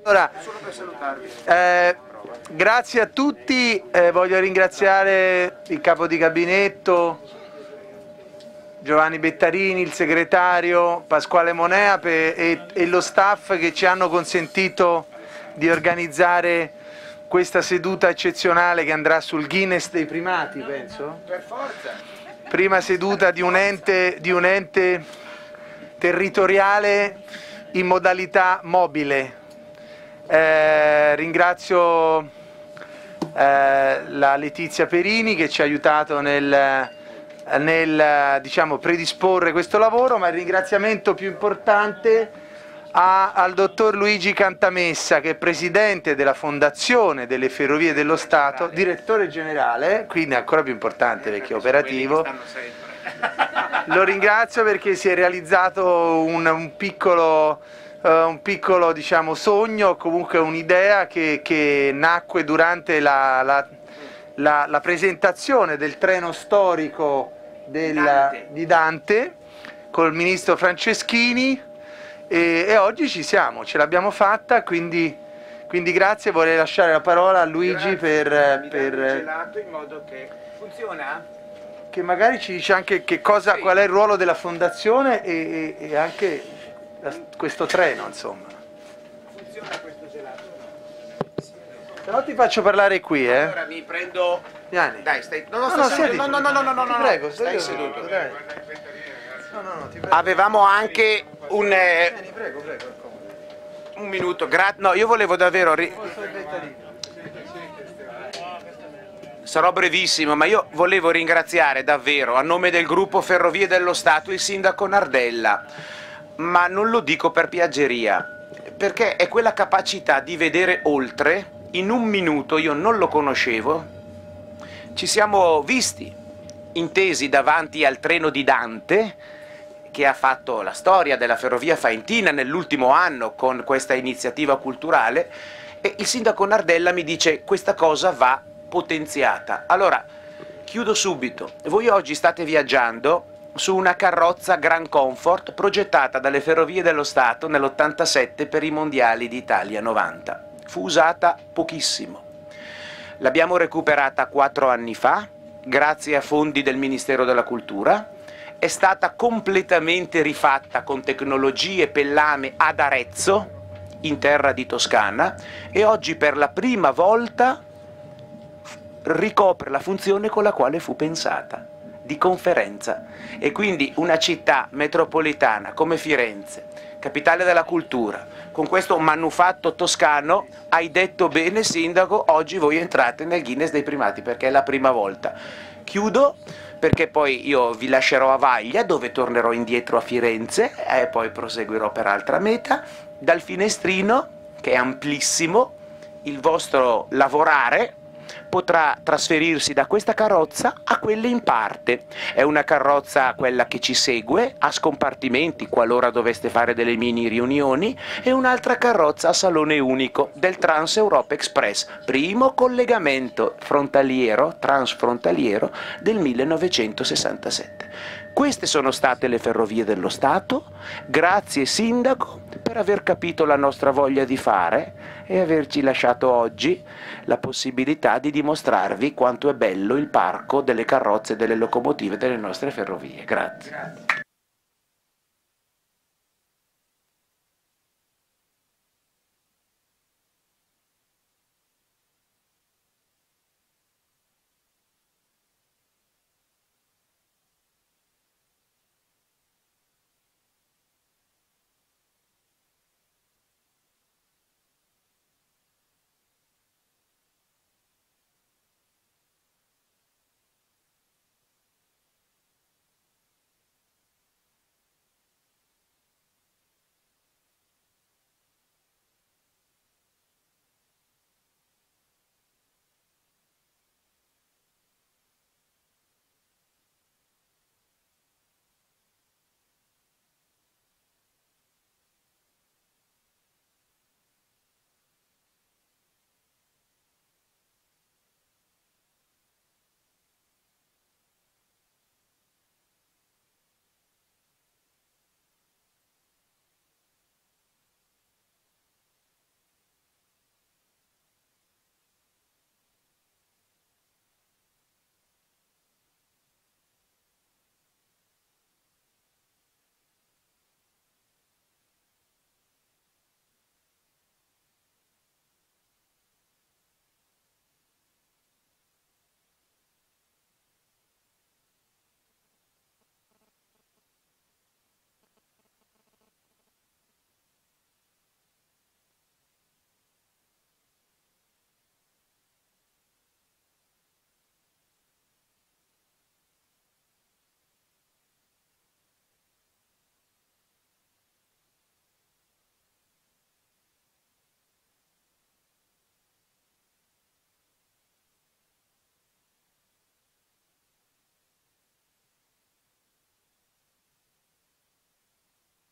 Allora, grazie a tutti, voglio ringraziare il capo di gabinetto Giovanni Bettarini, il segretario Pasquale Monea e lo staff che ci hanno consentito di organizzare questa seduta eccezionale che andrà sul Guinness dei primati, penso? Per forza! Prima seduta di un ente territoriale in modalità mobile. Ringrazio la Letizia Perini che ci ha aiutato nel diciamo, predisporre questo lavoro, ma il ringraziamento più importante al dottor Luigi Cantamessa, che è presidente della Fondazione delle Ferrovie dello Stato, direttore generale, quindi ancora più importante perché è operativo. Lo ringrazio perché si è realizzato un piccolo diciamo, sogno, comunque un'idea che nacque durante la presentazione del treno storico di Dante col ministro Franceschini e oggi ci siamo, ce l'abbiamo fatta, quindi grazie. Vorrei lasciare la parola a Luigi per gelato in modo che funziona? che magari ci dice anche qual è il ruolo della fondazione e anche questo treno, insomma. Funziona questo gelato? Se no ti faccio parlare qui, eh? Allora mi prendo... Vieni. Dai, stai... No, ti prego, stai seduto, seduto. dai. No, ti prego. Avevamo anche un... Vieni, prego, un minuto, no, io volevo davvero... Sarò brevissimo, ma io volevo ringraziare davvero a nome del gruppo Ferrovie dello Stato il sindaco Nardella, ma non lo dico per piaggeria, perché è quella capacità di vedere oltre. In un minuto, io non lo conoscevo, ci siamo visti, intesi davanti al treno di Dante, che ha fatto la storia della ferrovia faentina nell'ultimo anno con questa iniziativa culturale, e il sindaco Nardella mi dice: questa cosa va potenziata. Allora, chiudo subito. Voi oggi state viaggiando su una carrozza Grand Comfort progettata dalle Ferrovie dello Stato nell'87 per i Mondiali d'Italia 90. Fu usata pochissimo. L'abbiamo recuperata 4 anni fa, grazie a fondi del Ministero della Cultura. È stata completamente rifatta con tecnologie Pellame ad Arezzo, in terra di Toscana, e oggi per la prima volta ricopre la funzione con la quale fu pensata, di conferenza. E quindi una città metropolitana come Firenze, capitale della cultura, con questo manufatto toscano, hai detto bene sindaco, oggi voi entrate nel Guinness dei primati perché è la prima volta. Chiudo perché poi io vi lascerò a Vaglia, dove tornerò indietro a Firenze e poi proseguirò per altra meta. Dal finestrino, che è amplissimo, il vostro lavorare potrà trasferirsi da questa carrozza a quelle in parte. È una carrozza, quella che ci segue, a scompartimenti qualora doveste fare delle mini riunioni, e un'altra carrozza a salone unico del Trans Europa Express, primo collegamento frontaliero, transfrontaliero del 1967. Queste sono state le Ferrovie dello Stato. Grazie sindaco per aver capito la nostra voglia di fare e averci lasciato oggi la possibilità di dimostrarvi quanto è bello il parco delle carrozze e delle locomotive delle nostre ferrovie. Grazie.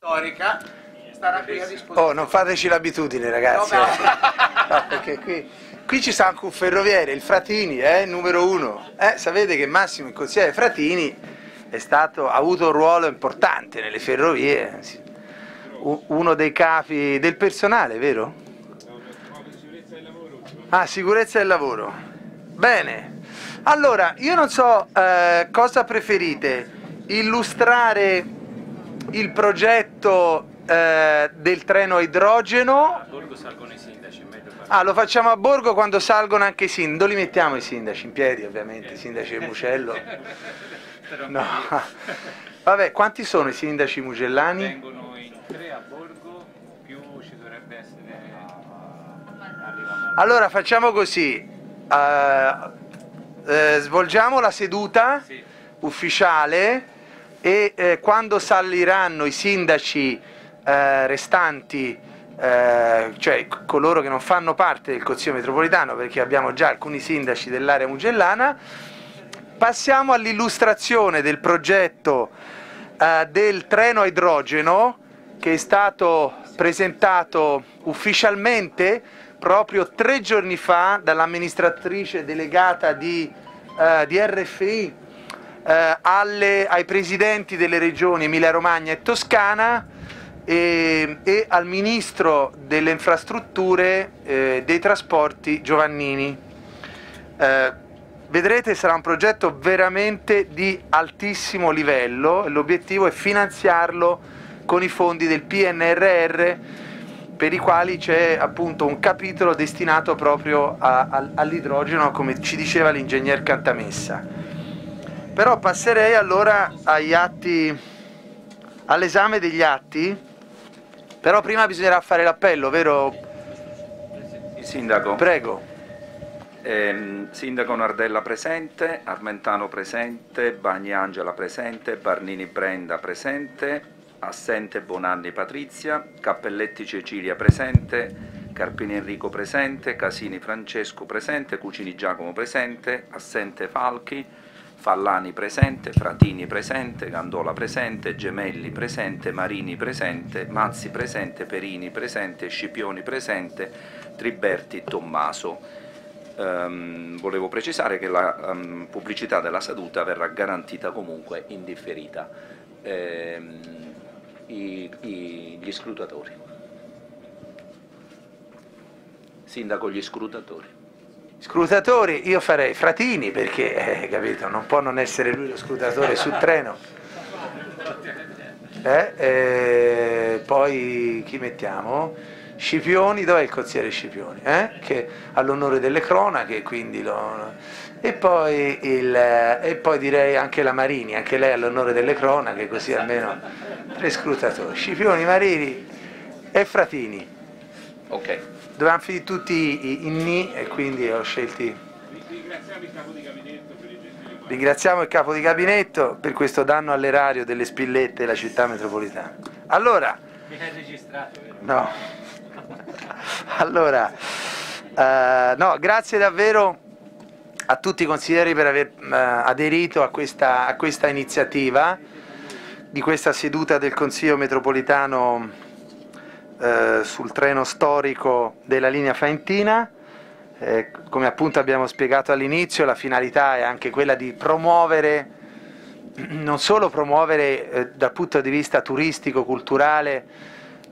storica starà qui a disposizione. Oh, non fateci l'abitudine, ragazzi. No, no, perché qui ci sta anche un ferroviere, il Fratini, numero 1. Sapete che Massimo, il consigliere Fratini, ha avuto un ruolo importante nelle ferrovie, uno dei capi del personale, vero? Sicurezza del lavoro. Ah, sicurezza del lavoro. Bene. Allora, io non so cosa preferite, illustrare il progetto del treno a idrogeno. A Borgo salgono i sindaci, è meglio fare. Ah, lo facciamo a Borgo quando salgono anche i sindaci. Dove li mettiamo i sindaci? In piedi, ovviamente, i sindaci del Mugello. No. Vabbè, quanti sono i sindaci mugellani? Vengono in 3 a Borgo, più ci dovrebbe essere. Allora facciamo così, svolgiamo la seduta ufficiale e quando saliranno i sindaci restanti, cioè coloro che non fanno parte del Consiglio metropolitano, perché abbiamo già alcuni sindaci dell'area mugellana, passiamo all'illustrazione del progetto del treno a idrogeno, che è stato presentato ufficialmente proprio 3 giorni fa dall'amministratrice delegata di RFI ai presidenti delle regioni Emilia-Romagna e Toscana e al ministro delle infrastrutture dei trasporti Giovannini. Vedrete, sarà un progetto veramente di altissimo livello e l'obiettivo è finanziarlo con i fondi del PNRR, per i quali c'è appunto un capitolo destinato proprio all'idrogeno, come ci diceva l'ingegner Cantamessa. Però passerei allora agli atti, all'esame degli atti, però prima bisognerà fare l'appello, vero? Sindaco. Prego. Sindaco Nardella presente, Armentano presente, Bagni Angela presente, Barnini Brenda presente, assente Bonanni Patrizia, Cappelletti Cecilia presente, Carpini Enrico presente, Casini Francesco presente, Cucini Giacomo presente, assente Falchi, Fallani presente, Fratini presente, Gandola presente, Gemelli presente, Marini presente, Mazzi presente, Perini presente, Scipioni presente, Triberti Tommaso. Volevo precisare che la pubblicità della seduta verrà garantita comunque indifferita. Gli scrutatori. Sindaco, gli scrutatori. Scrutatori, io farei Fratini perché, capito, non può non essere lui lo scrutatore sul treno. Poi chi mettiamo? Scipioni, dov'è il consigliere Scipioni? Che ha l'onore delle cronache, quindi e poi direi anche la Marini, anche lei ha l'onore delle cronache, così almeno 3 scrutatori. Scipioni, Marini e Fratini. Ok. Dovevamo finire tutti i ni e quindi ho scelti. Ringraziamo il capo di gabinetto per il gentile. Ringraziamo il capo di gabinetto per questo danno all'erario delle spillette della città metropolitana. Allora. Mi hai registrato, vero? No. Allora, no, grazie davvero a tutti i consiglieri per aver aderito a questa iniziativa di questa seduta del Consiglio metropolitano sul treno storico della linea Faentina. Come appunto abbiamo spiegato all'inizio, la finalità è anche quella di promuovere, non solo promuovere dal punto di vista turistico, culturale,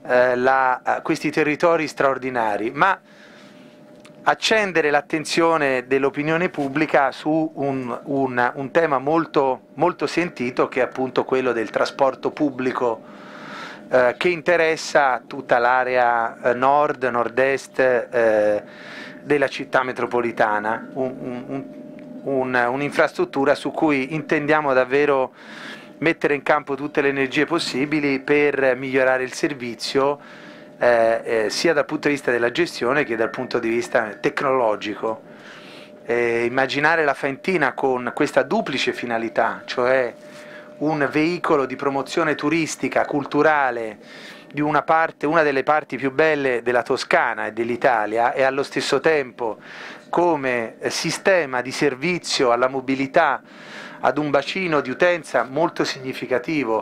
questi territori straordinari, ma accendere l'attenzione dell'opinione pubblica su un tema molto, molto sentito, che è appunto quello del trasporto pubblico, che interessa tutta l'area nord, nord-est della città metropolitana, un'infrastruttura su cui intendiamo davvero mettere in campo tutte le energie possibili per migliorare il servizio, sia dal punto di vista della gestione che dal punto di vista tecnologico. Immaginare la Faentina con questa duplice finalità, cioè un veicolo di promozione turistica, culturale, di una delle parti più belle della Toscana e dell'Italia, e allo stesso tempo come sistema di servizio alla mobilità ad un bacino di utenza molto significativo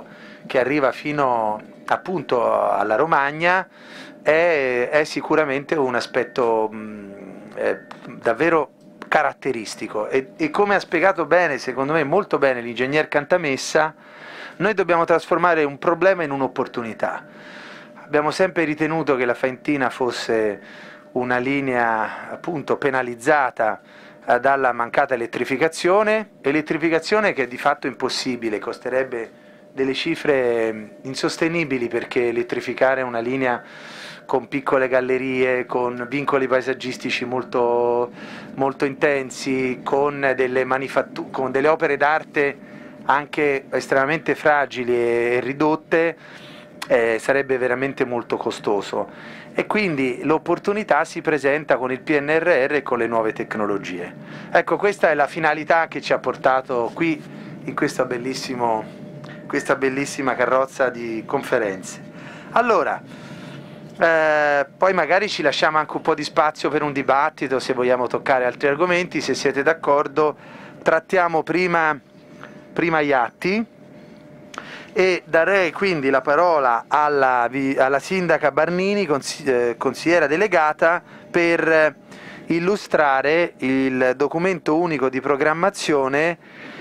che arriva fino appunto alla Romagna è sicuramente un aspetto davvero caratteristico e come ha spiegato bene, secondo me molto bene, l'ingegner Cantamessa, noi dobbiamo trasformare un problema in un'opportunità. Abbiamo sempre ritenuto che la Faentina fosse una linea appunto penalizzata dalla mancata elettrificazione che è di fatto impossibile, costerebbe delle cifre insostenibili, perché elettrificare una linea con piccole gallerie, con vincoli paesaggistici molto, molto intensi, con delle opere d'arte anche estremamente fragili e ridotte, sarebbe veramente molto costoso. E quindi l'opportunità si presenta con il PNRR e con le nuove tecnologie. Ecco, questa è la finalità che ci ha portato qui in questa bellissima carrozza di conferenze. Allora, poi magari ci lasciamo anche un po' di spazio per un dibattito, se vogliamo toccare altri argomenti. Se siete d'accordo, trattiamo prima gli atti e darei quindi la parola alla sindaca Barnini, consigliera delegata, per illustrare il documento unico di programmazione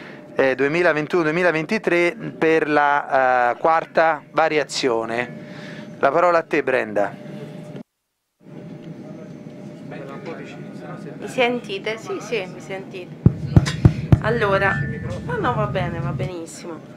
2021-2023 per la quarta variazione. La parola a te, Brenda. Mi sentite? Sì, sì, mi sentite. Allora, no, va bene, va benissimo.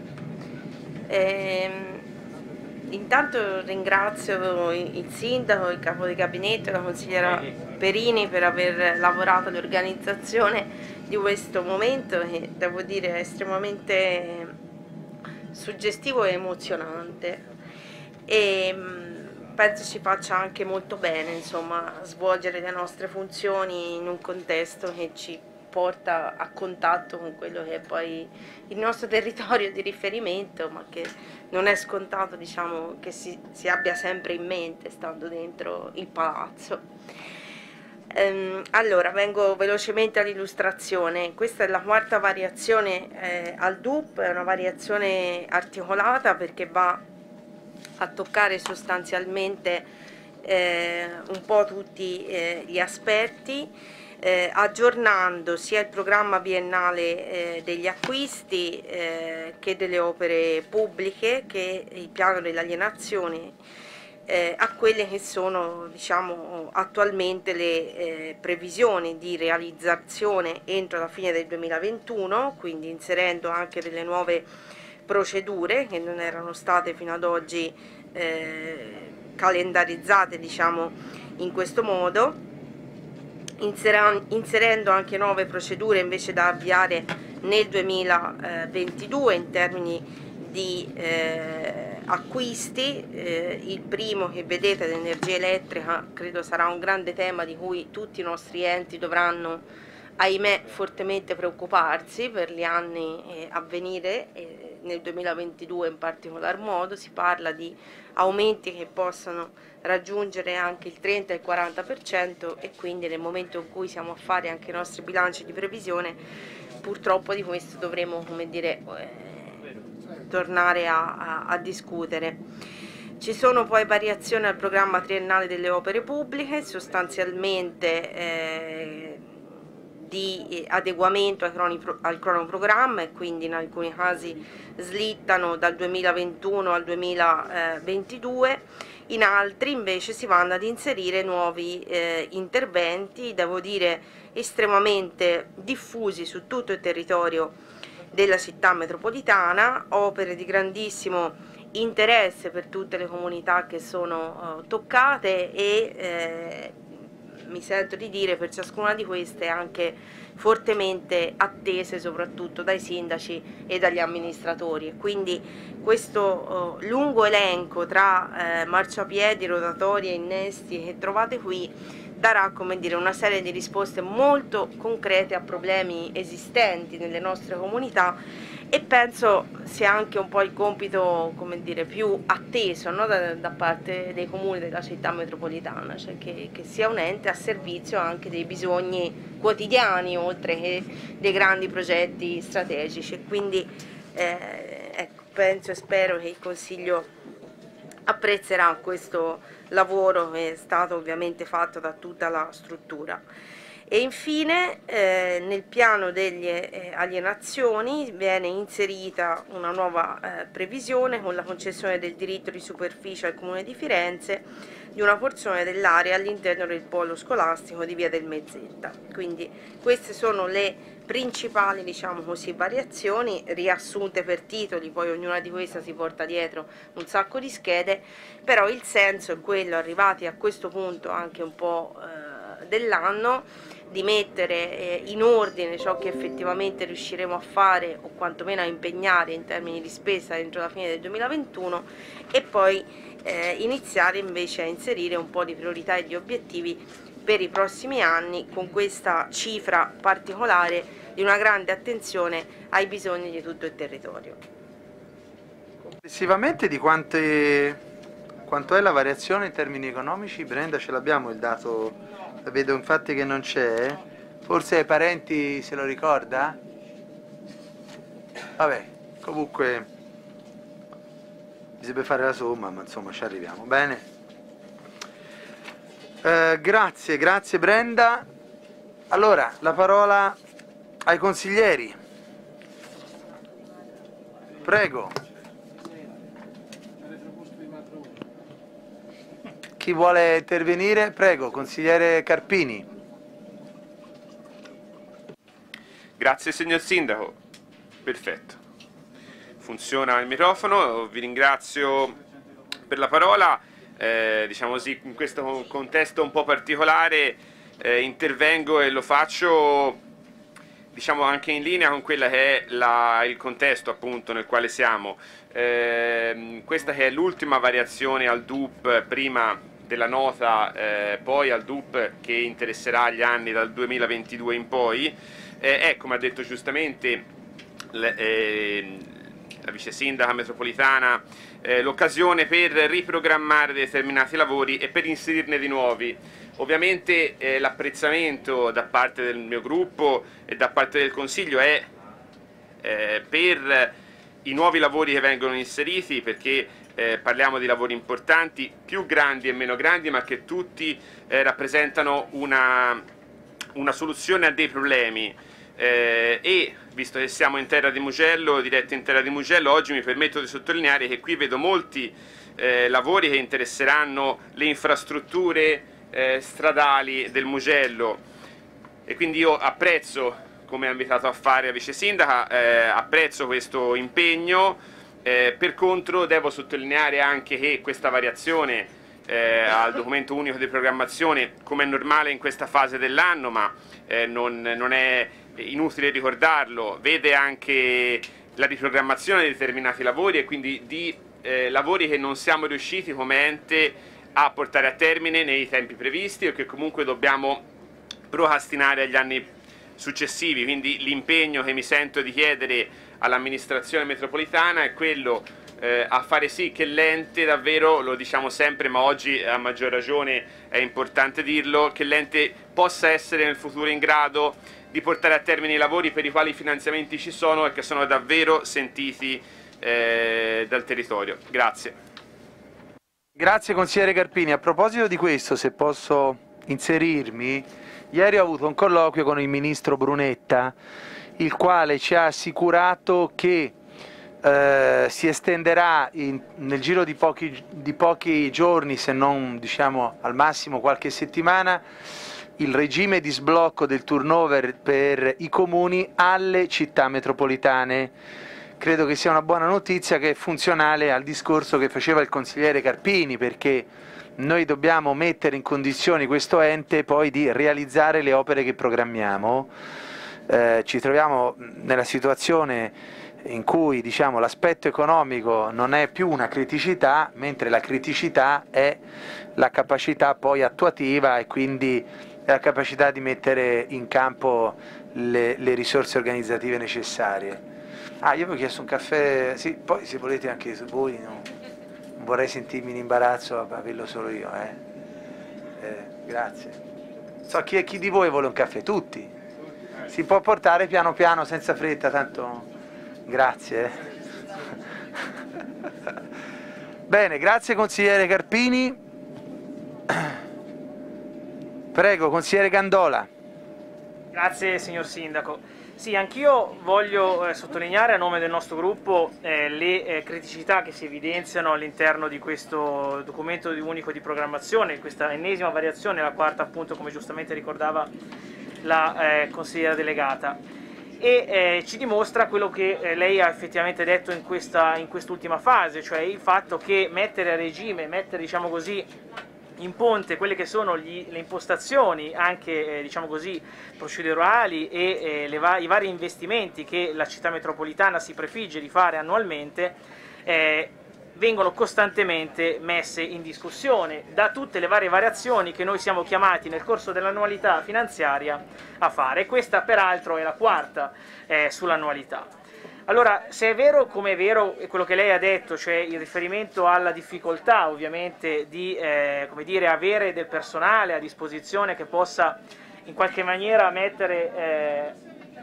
Intanto ringrazio il sindaco, il capo di gabinetto, la consigliera Perini per aver lavorato all'organizzazione di questo momento che devo dire è estremamente suggestivo e emozionante, e penso ci faccia anche molto bene, insomma, svolgere le nostre funzioni in un contesto che ci porta a contatto con quello che è poi il nostro territorio di riferimento, ma che non è scontato, diciamo, che si abbia sempre in mente stando dentro il palazzo. Allora, vengo velocemente all'illustrazione. Questa è la quarta variazione al DUP, è una variazione articolata perché va a toccare sostanzialmente un po' tutti gli aspetti, aggiornando sia il programma biennale degli acquisti che delle opere pubbliche, che il piano dell'alienazione, a quelle che sono, diciamo, attualmente le previsioni di realizzazione entro la fine del 2021, quindi inserendo anche delle nuove procedure che non erano state fino ad oggi calendarizzate, diciamo, in questo modo, inserendo anche nuove procedure invece da avviare nel 2022 in termini di acquisti. Il primo, che vedete, l'energia elettrica, credo sarà un grande tema di cui tutti i nostri enti dovranno, ahimè, fortemente preoccuparsi per gli anni a venire, nel 2022 in particolar modo. Si parla di aumenti che possono raggiungere anche il 30 e il 40%, e quindi nel momento in cui siamo a fare anche i nostri bilanci di previsione, purtroppo di questo dovremo, come dire, tornare a discutere. Ci sono poi variazioni al programma triennale delle opere pubbliche, sostanzialmente di adeguamento al cronoprogramma, e quindi in alcuni casi slittano dal 2021 al 2022, in altri invece si vanno ad inserire nuovi interventi, devo dire estremamente diffusi su tutto il territorio della città metropolitana, opere di grandissimo interesse per tutte le comunità che sono toccate, e mi sento di dire per ciascuna di queste anche fortemente attese soprattutto dai sindaci e dagli amministratori. E quindi questo lungo elenco tra marciapiedi, rotatori e innesti che trovate qui darà, come dire, una serie di risposte molto concrete a problemi esistenti nelle nostre comunità, e penso sia anche un po' il compito, come dire, più atteso, no, da parte dei comuni della città metropolitana, cioè che sia un ente a servizio anche dei bisogni quotidiani oltre che dei grandi progetti strategici. Quindi ecco, penso e spero che il Consiglio apprezzerà questo lavoro che è stato ovviamente fatto da tutta la struttura. E infine nel piano delle alienazioni viene inserita una nuova previsione con la concessione del diritto di superficie al Comune di Firenze di una porzione dell'area all'interno del polo scolastico di Via del Mezzetta. Quindi queste sono le principali, diciamo così, variazioni riassunte per titoli, poi ognuna di queste si porta dietro un sacco di schede, però il senso è quello, arrivati a questo punto anche un po' dell'anno, di mettere in ordine ciò che effettivamente riusciremo a fare o quantomeno a impegnare in termini di spesa entro la fine del 2021 e poi iniziare invece a inserire un po' di priorità e di obiettivi per i prossimi anni, con questa cifra particolare di una grande attenzione ai bisogni di tutto il territorio. Complessivamente di quanto è la variazione in termini economici? Brenda, ce l'abbiamo il dato? Vedo infatti che non c'è. Forse ai parenti se lo ricorda? Vabbè, comunque bisogna fare la somma, ma insomma ci arriviamo. Bene. Grazie Brenda. Allora, la parola ai consiglieri. Prego. Chi vuole intervenire? Prego, consigliere Carpini. Grazie signor Sindaco. Perfetto. Funziona il microfono, vi ringrazio per la parola. Diciamo così, in questo contesto un po' particolare intervengo e lo faccio diciamo anche in linea con quella che è il contesto appunto nel quale siamo. Questa che è l'ultima variazione al DUP prima della nota poi al DUP che interesserà gli anni dal 2022 in poi. Come ha detto giustamente la vice sindaca metropolitana, l'occasione per riprogrammare determinati lavori e per inserirne di nuovi. Ovviamente l'apprezzamento da parte del mio gruppo e da parte del Consiglio è per i nuovi lavori che vengono inseriti, perché parliamo di lavori importanti, più grandi e meno grandi, ma che tutti rappresentano una soluzione a dei problemi. E visto che siamo in terra di Mugello, diretto in terra di Mugello, oggi mi permetto di sottolineare che qui vedo molti lavori che interesseranno le infrastrutture stradali del Mugello, e quindi io apprezzo, come ha invitato a fare la vice sindaca, apprezzo questo impegno. Per contro devo sottolineare anche che questa variazione al documento unico di programmazione, come è normale in questa fase dell'anno, ma non è inutile ricordarlo, vede anche la riprogrammazione di determinati lavori e quindi di lavori che non siamo riusciti come ente a portare a termine nei tempi previsti o che comunque dobbiamo procrastinare agli anni successivi. Quindi l'impegno che mi sento di chiedere all'amministrazione metropolitana è quello a fare sì che l'ente davvero, lo diciamo sempre ma oggi a maggior ragione è importante dirlo, che l'ente possa essere nel futuro in grado di portare a termine i lavori per i quali i finanziamenti ci sono e che sono davvero sentiti dal territorio. Grazie. Grazie consigliere Carpini. A proposito di questo, se posso inserirmi, ieri ho avuto un colloquio con il ministro Brunetta, il quale ci ha assicurato che si estenderà nel giro di pochi giorni, se non diciamo al massimo qualche settimana, il regime di sblocco del turnover per i comuni alle città metropolitane. Credo che sia una buona notizia, che è funzionale al discorso che faceva il consigliere Carpini, perché noi dobbiamo mettere in condizioni questo ente poi di realizzare le opere che programmiamo. Ci troviamo nella situazione in cui diciamo, l'aspetto economico non è più una criticità, mentre la criticità è la capacità poi attuativa e quindi la capacità di mettere in campo le risorse organizzative necessarie. Io vi ho chiesto un caffè, sì, poi se volete anche voi, non vorrei sentirmi in imbarazzo a averlo solo io. Grazie. So chi di voi vuole un caffè? Tutti? Si può portare piano piano senza fretta, tanto grazie. Bene, grazie consigliere Carpini. Prego, consigliere Gandola. Grazie signor Sindaco. Sì, anch'io voglio sottolineare a nome del nostro gruppo le criticità che si evidenziano all'interno di questo documento unico di programmazione, questa ennesima variazione, la quarta appunto come giustamente ricordava la consigliera delegata, e ci dimostra quello che lei ha effettivamente detto in quest'ultima fase, cioè il fatto che mettere a regime, mettere diciamo così in ponte quelle che sono le impostazioni anche diciamo così procedurali e i vari investimenti che la città metropolitana si prefigge di fare annualmente vengono costantemente messe in discussione da tutte le varie variazioni che noi siamo chiamati nel corso dell'annualità finanziaria a fare, e questa peraltro è la quarta sull'annualità. Allora, se è vero come è vero quello che lei ha detto, cioè il riferimento alla difficoltà ovviamente di come dire, avere del personale a disposizione che possa in qualche maniera mettere...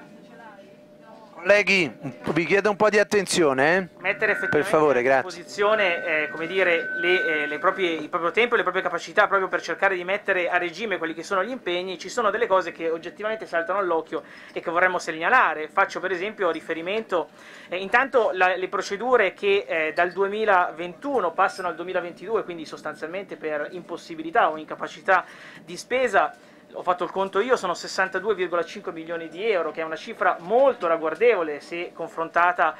Colleghi, vi chiedo un po' di attenzione, mettere effettivamente per favore, a grazie. disposizione come dire, il proprio tempo e le proprie capacità proprio per cercare di mettere a regime quelli che sono gli impegni. Ci sono delle cose che oggettivamente saltano all'occhio e che vorremmo segnalare. Faccio per esempio riferimento intanto le procedure che dal 2021 passano al 2022, quindi sostanzialmente per impossibilità o incapacità di spesa. Ho fatto il conto io, sono 62,5 milioni di euro, che è una cifra molto ragguardevole se confrontata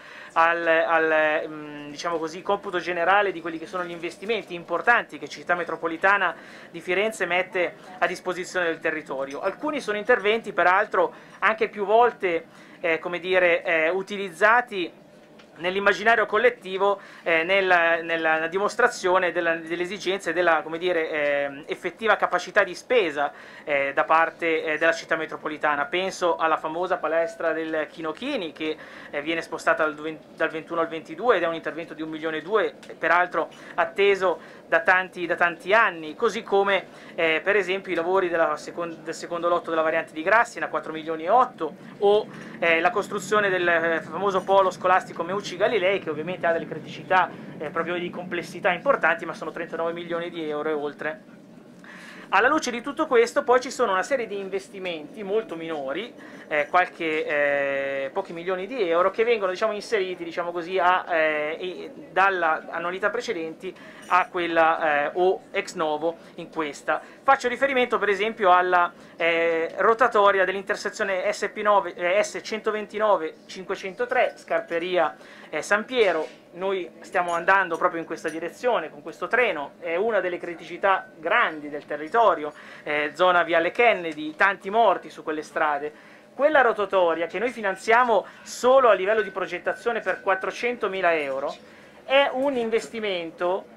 al diciamo così, computo generale di quelli che sono gli investimenti importanti che Città Metropolitana di Firenze mette a disposizione del territorio. Alcuni sono interventi peraltro anche più volte come dire, utilizzati nell'immaginario collettivo nella dimostrazione delle esigenze e della come dire, effettiva capacità di spesa da parte della città metropolitana. Penso alla famosa palestra del Chinochini che viene spostata dal 21 al 22 ed è un intervento di 1,2 milioni, peraltro atteso da tanti anni, così come per esempio i lavori del secondo lotto della variante di Grassina, 4,8 milioni, o la costruzione del famoso polo scolastico Meucci Galilei, che ovviamente ha delle criticità proprio di complessità importanti, ma sono 39 milioni di euro e oltre. Alla luce di tutto questo poi ci sono una serie di investimenti molto minori, pochi milioni di euro, che vengono diciamo, inseriti diciamo così, dalla annualità precedenti a quella o ex novo in questa. Faccio riferimento per esempio alla rotatoria dell'intersezione S129 503 Scarperia San Piero. Noi stiamo andando proprio in questa direzione con questo treno, è una delle criticità grandi del territorio, zona Viale Kennedy, tanti morti su quelle strade. Quella rotatoria che noi finanziamo solo a livello di progettazione per 400.000 euro è un investimento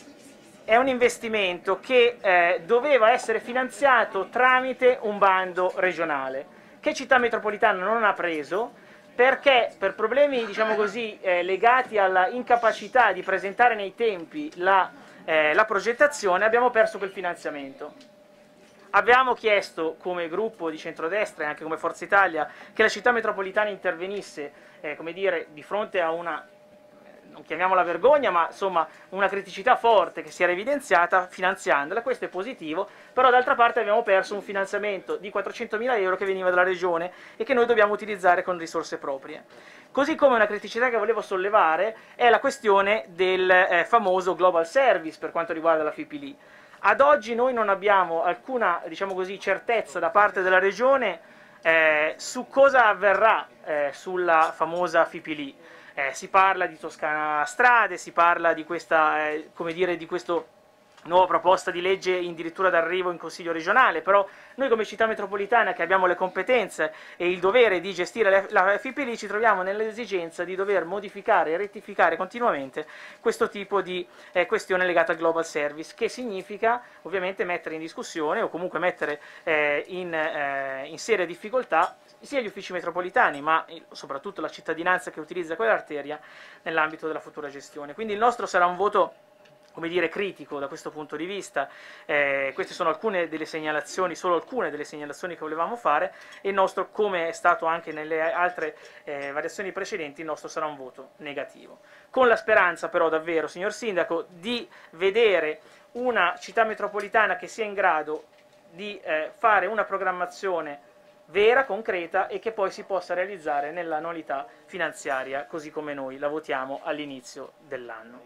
che doveva essere finanziato tramite un bando regionale, che Città Metropolitana non ha preso, perché per problemi diciamo così, legati alla incapacità di presentare nei tempi la progettazione abbiamo perso quel finanziamento. Abbiamo chiesto come gruppo di centrodestra e anche come Forza Italia che la Città Metropolitana intervenisse come dire, di fronte a una, non chiamiamola vergogna, ma insomma una criticità forte che si era evidenziata finanziandola. Questo è positivo, però d'altra parte abbiamo perso un finanziamento di 400.000 euro che veniva dalla Regione e che noi dobbiamo utilizzare con risorse proprie. Così come una criticità che volevo sollevare è la questione del famoso Global Service per quanto riguarda la FIPLI. Ad oggi noi non abbiamo alcuna diciamo così, certezza da parte della Regione su cosa avverrà sulla famosa FIPLI. Si parla di Toscana Strade, si parla di questa, come dire, di questo nuova proposta di legge addirittura d'arrivo in Consiglio regionale, però noi come Città Metropolitana che abbiamo le competenze e il dovere di gestire la FIPLI ci troviamo nell'esigenza di dover modificare e rettificare continuamente questo tipo di questione legata al Global Service, che significa ovviamente mettere in discussione o comunque mettere in seria difficoltà sia gli uffici metropolitani ma soprattutto la cittadinanza che utilizza quell'arteria nell'ambito della futura gestione. Quindi il nostro sarà un voto come dire, critico da questo punto di vista. Queste sono alcune delle segnalazioni, solo alcune delle segnalazioni che volevamo fare, e il nostro, come è stato anche nelle altre variazioni precedenti, il nostro sarà un voto negativo. Con la speranza però davvero, signor Sindaco, di vedere una città metropolitana che sia in grado di fare una programmazione vera, concreta, e che poi si possa realizzare nell'annualità finanziaria, così come noi la votiamo all'inizio dell'anno.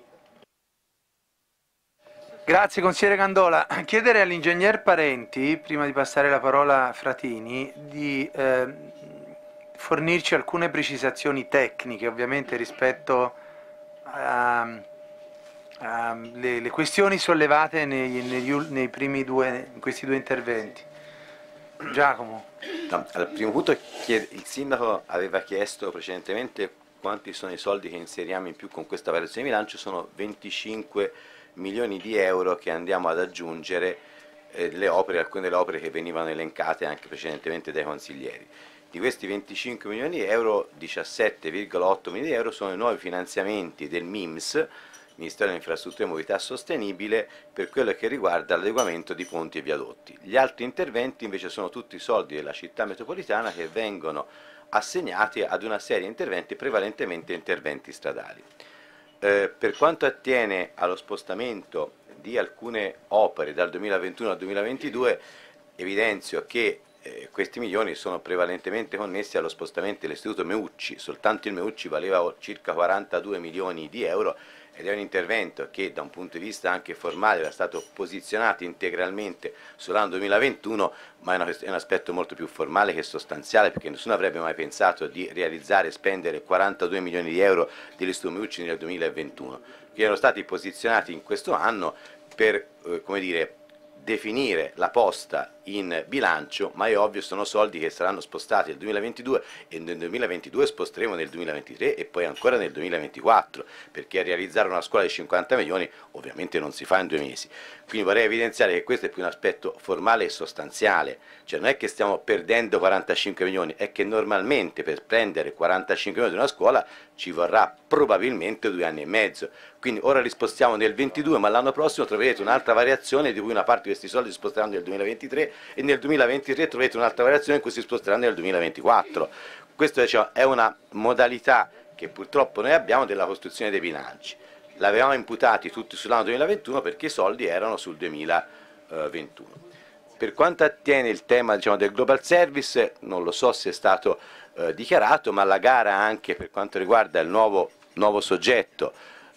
Grazie consigliere Candola. Chiedere all'ingegner Parenti, prima di passare la parola a Fratini, di fornirci alcune precisazioni tecniche, ovviamente rispetto alle questioni sollevate nei primi in questi due interventi. Giacomo. No, al primo punto il sindaco aveva chiesto precedentemente quanti sono i soldi che inseriamo in più con questa variazione di bilancio. Sono 25 milioni di euro che andiamo ad aggiungere alcune delle opere che venivano elencate anche precedentemente dai consiglieri. Di questi 25 milioni di euro, 17,8 milioni di euro sono i nuovi finanziamenti del MIMS, Ministero delle Infrastrutture e Mobilità Sostenibile, per quello che riguarda l'adeguamento di ponti e viadotti. Gli altri interventi invece sono tutti i soldi della città metropolitana che vengono assegnati ad una serie di interventi, prevalentemente interventi stradali. Per quanto attiene allo spostamento di alcune opere dal 2021 al 2022, evidenzio che questi milioni sono prevalentemente connessi allo spostamento dell'istituto Meucci. Soltanto il Meucci valeva circa 42 milioni di euro ed è un intervento che da un punto di vista anche formale era stato posizionato integralmente sull'anno 2021, ma è un aspetto molto più formale che sostanziale, perché nessuno avrebbe mai pensato di realizzare e spendere 42 milioni di euro dell'istituto Meucci nel 2021, che erano stati posizionati in questo anno per come dire, definire la posta in bilancio, ma è ovvio sono soldi che saranno spostati nel 2022 e nel 2022 sposteremo nel 2023 e poi ancora nel 2024, perché realizzare una scuola di 50 milioni ovviamente non si fa in 2 mesi. Quindi vorrei evidenziare che questo è più un aspetto formale e sostanziale, cioè non è che stiamo perdendo 45 milioni, è che normalmente per prendere 45 milioni di una scuola ci vorrà probabilmente 2 anni e mezzo. Quindi ora li spostiamo nel 2022, ma l'anno prossimo troverete un'altra variazione di cui una parte di questi soldi si sposteranno nel 2023 e nel 2023 troverete un'altra variazione in cui si sposteranno nel 2024. Questa, diciamo, è una modalità che purtroppo noi abbiamo della costruzione dei bilanci. L'avevamo imputati tutti sull'anno 2021 perché i soldi erano sul 2021. Per quanto attiene il tema, diciamo, del Global Service, non lo so se è stato dichiarato, ma la gara anche per quanto riguarda il nuovo soggetto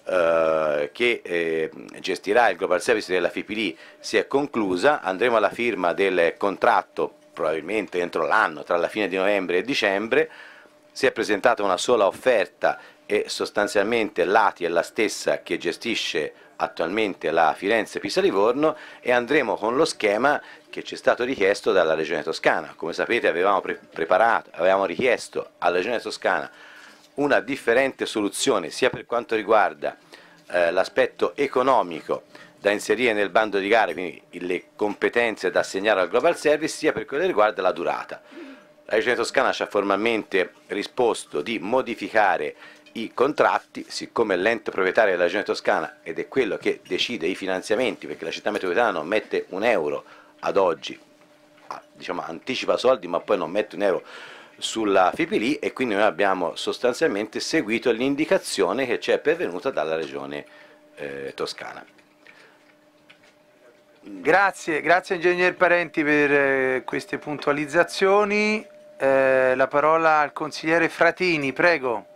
che gestirà il Global Service della FIPD si è conclusa. Andremo alla firma del contratto probabilmente entro l'anno, tra la fine di novembre e dicembre. Si è presentata una sola offerta e sostanzialmente l'ATI è la stessa che gestisce attualmente la Firenze-Pisa-Livorno, e andremo con lo schema che ci è stato richiesto dalla Regione Toscana. Come sapete avevamo richiesto alla Regione Toscana una differente soluzione sia per quanto riguarda l'aspetto economico da inserire nel bando di gare, quindi le competenze da assegnare al Global Service, sia per quello che riguarda la durata. La Regione Toscana ci ha formalmente risposto di modificare i contratti, siccome l'ente proprietario della Regione Toscana ed è quello che decide i finanziamenti, perché la città metropolitana non mette un euro ad oggi, diciamo anticipa soldi ma poi non mette un euro sulla FIPD, e quindi noi abbiamo sostanzialmente seguito l'indicazione che ci è pervenuta dalla Regione Toscana. Grazie ingegner Parenti per queste puntualizzazioni. La parola al consigliere Fratini, prego.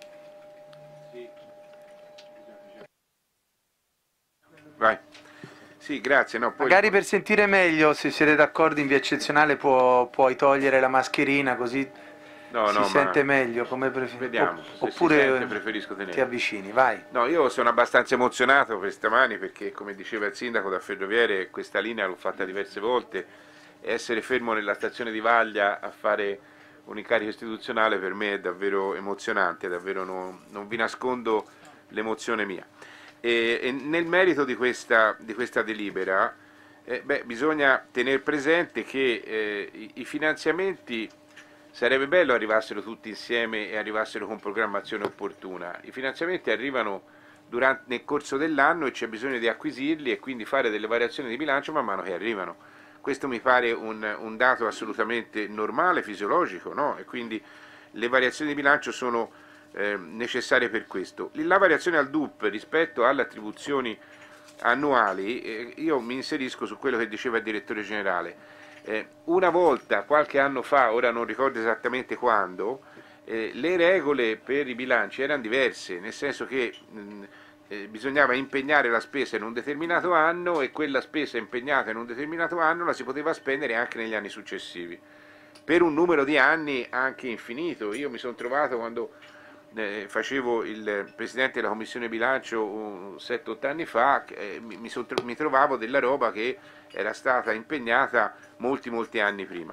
Vai. Sì, grazie. No, poi... Magari per sentire meglio, se siete d'accordo, in via eccezionale puoi togliere la mascherina, così si sente meglio. Come vediamo, oppure preferisco tenere. Ti avvicini, vai. No, io sono abbastanza emozionato per stamani perché, come diceva il sindaco, da Ferroviere questa linea l'ho fatta diverse volte, e essere fermo nella stazione di Vaglia a fare un incarico istituzionale per me è davvero emozionante, davvero non vi nascondo l'emozione mia. E nel merito di questa delibera bisogna tenere presente che i finanziamenti sarebbe bello arrivassero tutti insieme e arrivassero con programmazione opportuna. I finanziamenti arrivano nel corso dell'anno e c'è bisogno di acquisirli e quindi fare delle variazioni di bilancio man mano che arrivano. Questo mi pare un dato assolutamente normale, fisiologico, no? E quindi le variazioni di bilancio sono necessarie per questo. La variazione al DUP rispetto alle attribuzioni annuali, io mi inserisco su quello che diceva il direttore generale. Una volta, qualche anno fa, ora non ricordo esattamente quando, le regole per i bilanci erano diverse, nel senso che bisognava impegnare la spesa in un determinato anno e quella spesa impegnata in un determinato anno la si poteva spendere anche negli anni successivi, per un numero di anni anche infinito. Io mi sono trovato quando facevo il presidente della commissione bilancio 7-8 anni fa, mi trovavo della roba che era stata impegnata molti anni prima.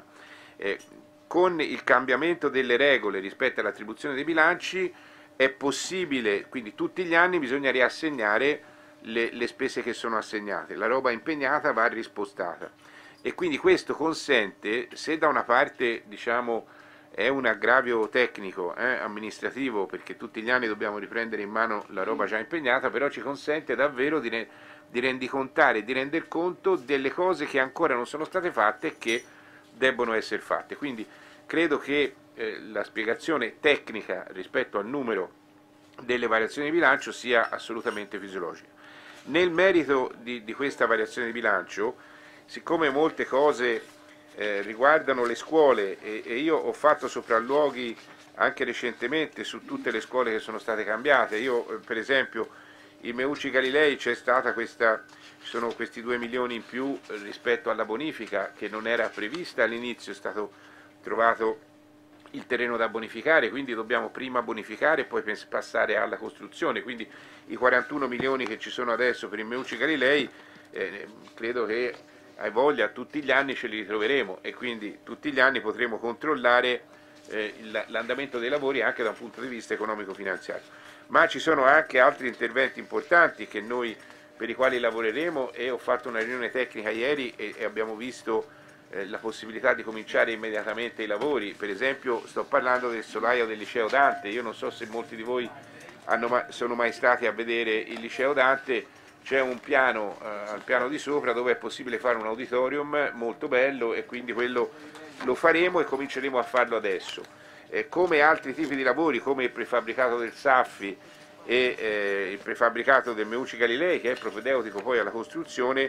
Con il cambiamento delle regole rispetto all'attribuzione dei bilanci è possibile, quindi tutti gli anni bisogna riassegnare le spese che sono assegnate, la roba impegnata va rispostata e quindi questo consente, se da una parte diciamo è un aggravio tecnico, amministrativo, perché tutti gli anni dobbiamo riprendere in mano la roba già impegnata, però ci consente davvero di rendicontare, di render conto delle cose che ancora non sono state fatte e che debbono essere fatte. Quindi credo che la spiegazione tecnica rispetto al numero delle variazioni di bilancio sia assolutamente fisiologica. Nel merito di questa variazione di bilancio, siccome molte cose riguardano le scuole e io ho fatto sopralluoghi anche recentemente su tutte le scuole che sono state cambiate, io per esempio il Meucci Galilei ci sono questi 2 milioni in più rispetto alla bonifica che non era prevista all'inizio, è stato trovato il terreno da bonificare, quindi dobbiamo prima bonificare e poi passare alla costruzione, quindi i 41 milioni che ci sono adesso per il Meucci Galilei credo che hai voglia tutti gli anni ce li ritroveremo e quindi tutti gli anni potremo controllare l'andamento dei lavori anche da un punto di vista economico-finanziario. Ma ci sono anche altri interventi importanti per i quali lavoreremo e ho fatto una riunione tecnica ieri e abbiamo visto la possibilità di cominciare immediatamente i lavori. Per esempio sto parlando del solaio del liceo Dante, io non so se molti di voi sono mai stati a vedere il liceo Dante. C'è un piano al piano di sopra dove è possibile fare un auditorium molto bello e quindi quello lo faremo e cominceremo a farlo adesso. Come altri tipi di lavori, come il prefabbricato del Saffi e il prefabbricato del Meucci Galilei, che è propedeutico poi alla costruzione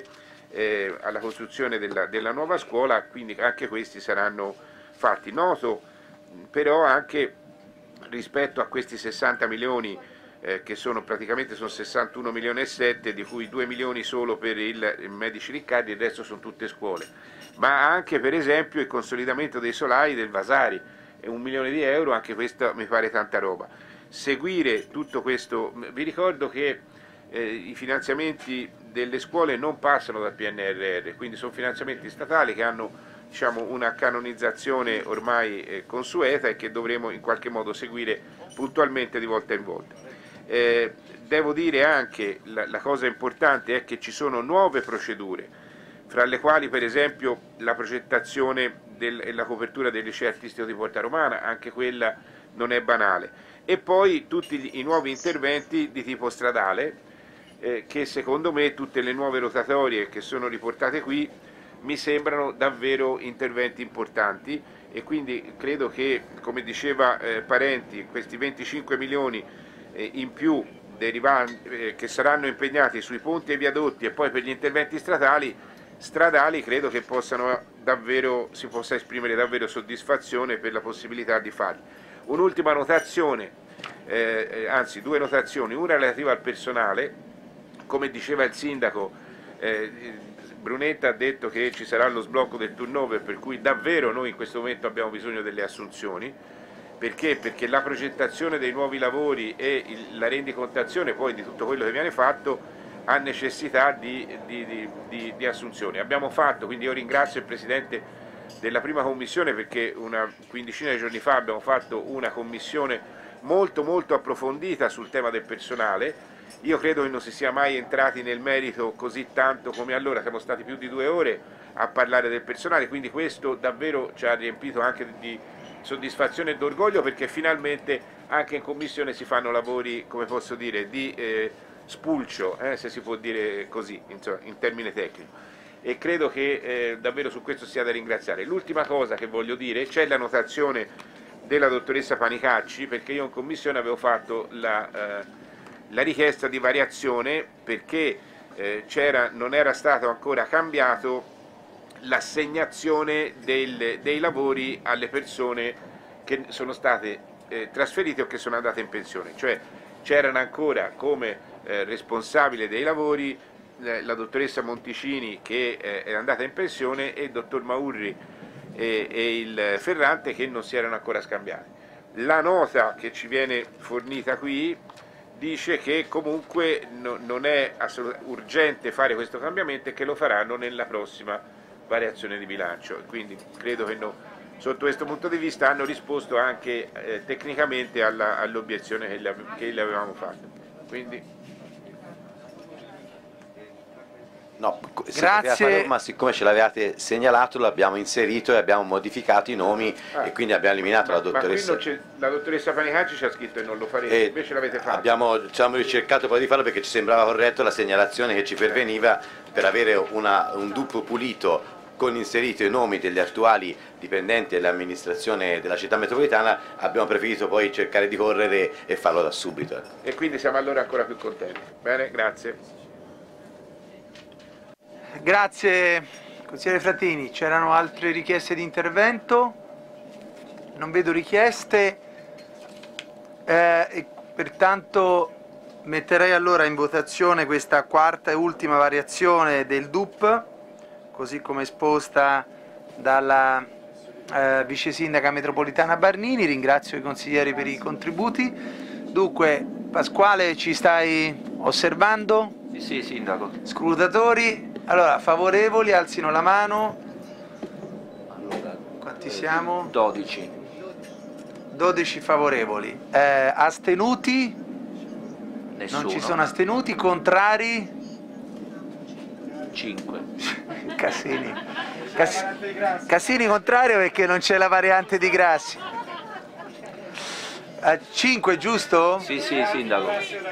della nuova scuola, quindi anche questi saranno fatti. Noto però anche rispetto a questi 60 milioni che sono praticamente 61 milioni e 7, di cui 2 milioni solo per il Medici Riccardi, il resto sono tutte scuole, ma anche per esempio il consolidamento dei solai del Vasari, è 1 milione di euro, anche questo mi pare tanta roba. Seguire tutto questo, vi ricordo che i finanziamenti delle scuole non passano dal PNRR, quindi sono finanziamenti statali che hanno diciamo, una canonizzazione ormai consueta e che dovremo in qualche modo seguire puntualmente di volta in volta. Devo dire anche, la cosa importante è che ci sono nuove procedure, fra le quali per esempio la progettazione e la copertura del liceo artistico di Porta Romana, anche quella non è banale, e poi tutti i nuovi interventi di tipo stradale, che secondo me tutte le nuove rotatorie che sono riportate qui mi sembrano davvero interventi importanti e quindi credo che, come diceva Parenti, questi 25 milioni in più che saranno impegnati sui ponti e viadotti e poi per gli interventi stradali credo che si possa esprimere davvero soddisfazione per la possibilità di farli. Un'ultima notazione, anzi 2 notazioni, una relativa al personale. Come diceva il sindaco, Brunetta ha detto che ci sarà lo sblocco del turnover, per cui davvero noi in questo momento abbiamo bisogno delle assunzioni. Perché? Perché la progettazione dei nuovi lavori e la rendicontazione poi di tutto quello che viene fatto ha necessità di assunzioni. Abbiamo fatto, quindi io ringrazio il Presidente della prima commissione perché una quindicina di giorni fa abbiamo fatto una commissione molto approfondita sul tema del personale. Io credo che non si sia mai entrati nel merito così tanto come allora, siamo stati più di 2 ore a parlare del personale, quindi questo davvero ci ha riempito anche di soddisfazione e d'orgoglio perché finalmente anche in commissione si fanno lavori, come posso dire, di spulcio, se si può dire così, insomma, in termine tecnico. E credo che davvero su questo sia da ringraziare. L'ultima cosa che voglio dire, c'è la notazione della dottoressa Panicacci, perché io in commissione avevo fatto la richiesta di variazione perché non era stato ancora cambiato l'assegnazione dei lavori alle persone che sono state trasferite o che sono andate in pensione, cioè c'erano ancora come responsabile dei lavori la dottoressa Monticini che è andata in pensione e il dottor Maurri e il Ferrante che non si erano ancora scambiati. La nota che ci viene fornita qui dice che comunque non è urgente fare questo cambiamento e che lo faranno nella prossima variazione di bilancio, quindi credo che sotto questo punto di vista hanno risposto anche tecnicamente all'obiezione che le avevamo fatto. Quindi, no, grazie. Ma siccome ce l'avevate segnalato l'abbiamo inserito e abbiamo modificato i nomi e quindi abbiamo eliminato la dottoressa. Ma qui la dottoressa Panicacci ci ha scritto e non lo farete, invece l'avete fatto. Ci abbiamo ricercato poi di farlo perché ci sembrava corretto la segnalazione che ci perveniva per avere un DUP pulito con inserito i nomi degli attuali dipendenti dell'amministrazione della città metropolitana. Abbiamo preferito poi cercare di correre e farlo da subito. E quindi siamo allora ancora più contenti. Bene, grazie. Grazie consigliere Frattini. C'erano altre richieste di intervento? Non vedo richieste e pertanto metterei allora in votazione questa quarta e ultima variazione del DUP così come esposta dalla vice sindaca metropolitana Barnini. Ringrazio i consiglieri per i contributi. Dunque Pasquale, ci stai osservando? Sì, sindaco. Scrutatori? Allora, favorevoli, alzino la mano. Quanti siamo? 12. 12 favorevoli. Astenuti? Nessuno. Non ci sono astenuti. Contrari? 5. Casini. Casini contrario perché non c'è la variante di Grassi. 5, giusto? Sì, sindaco.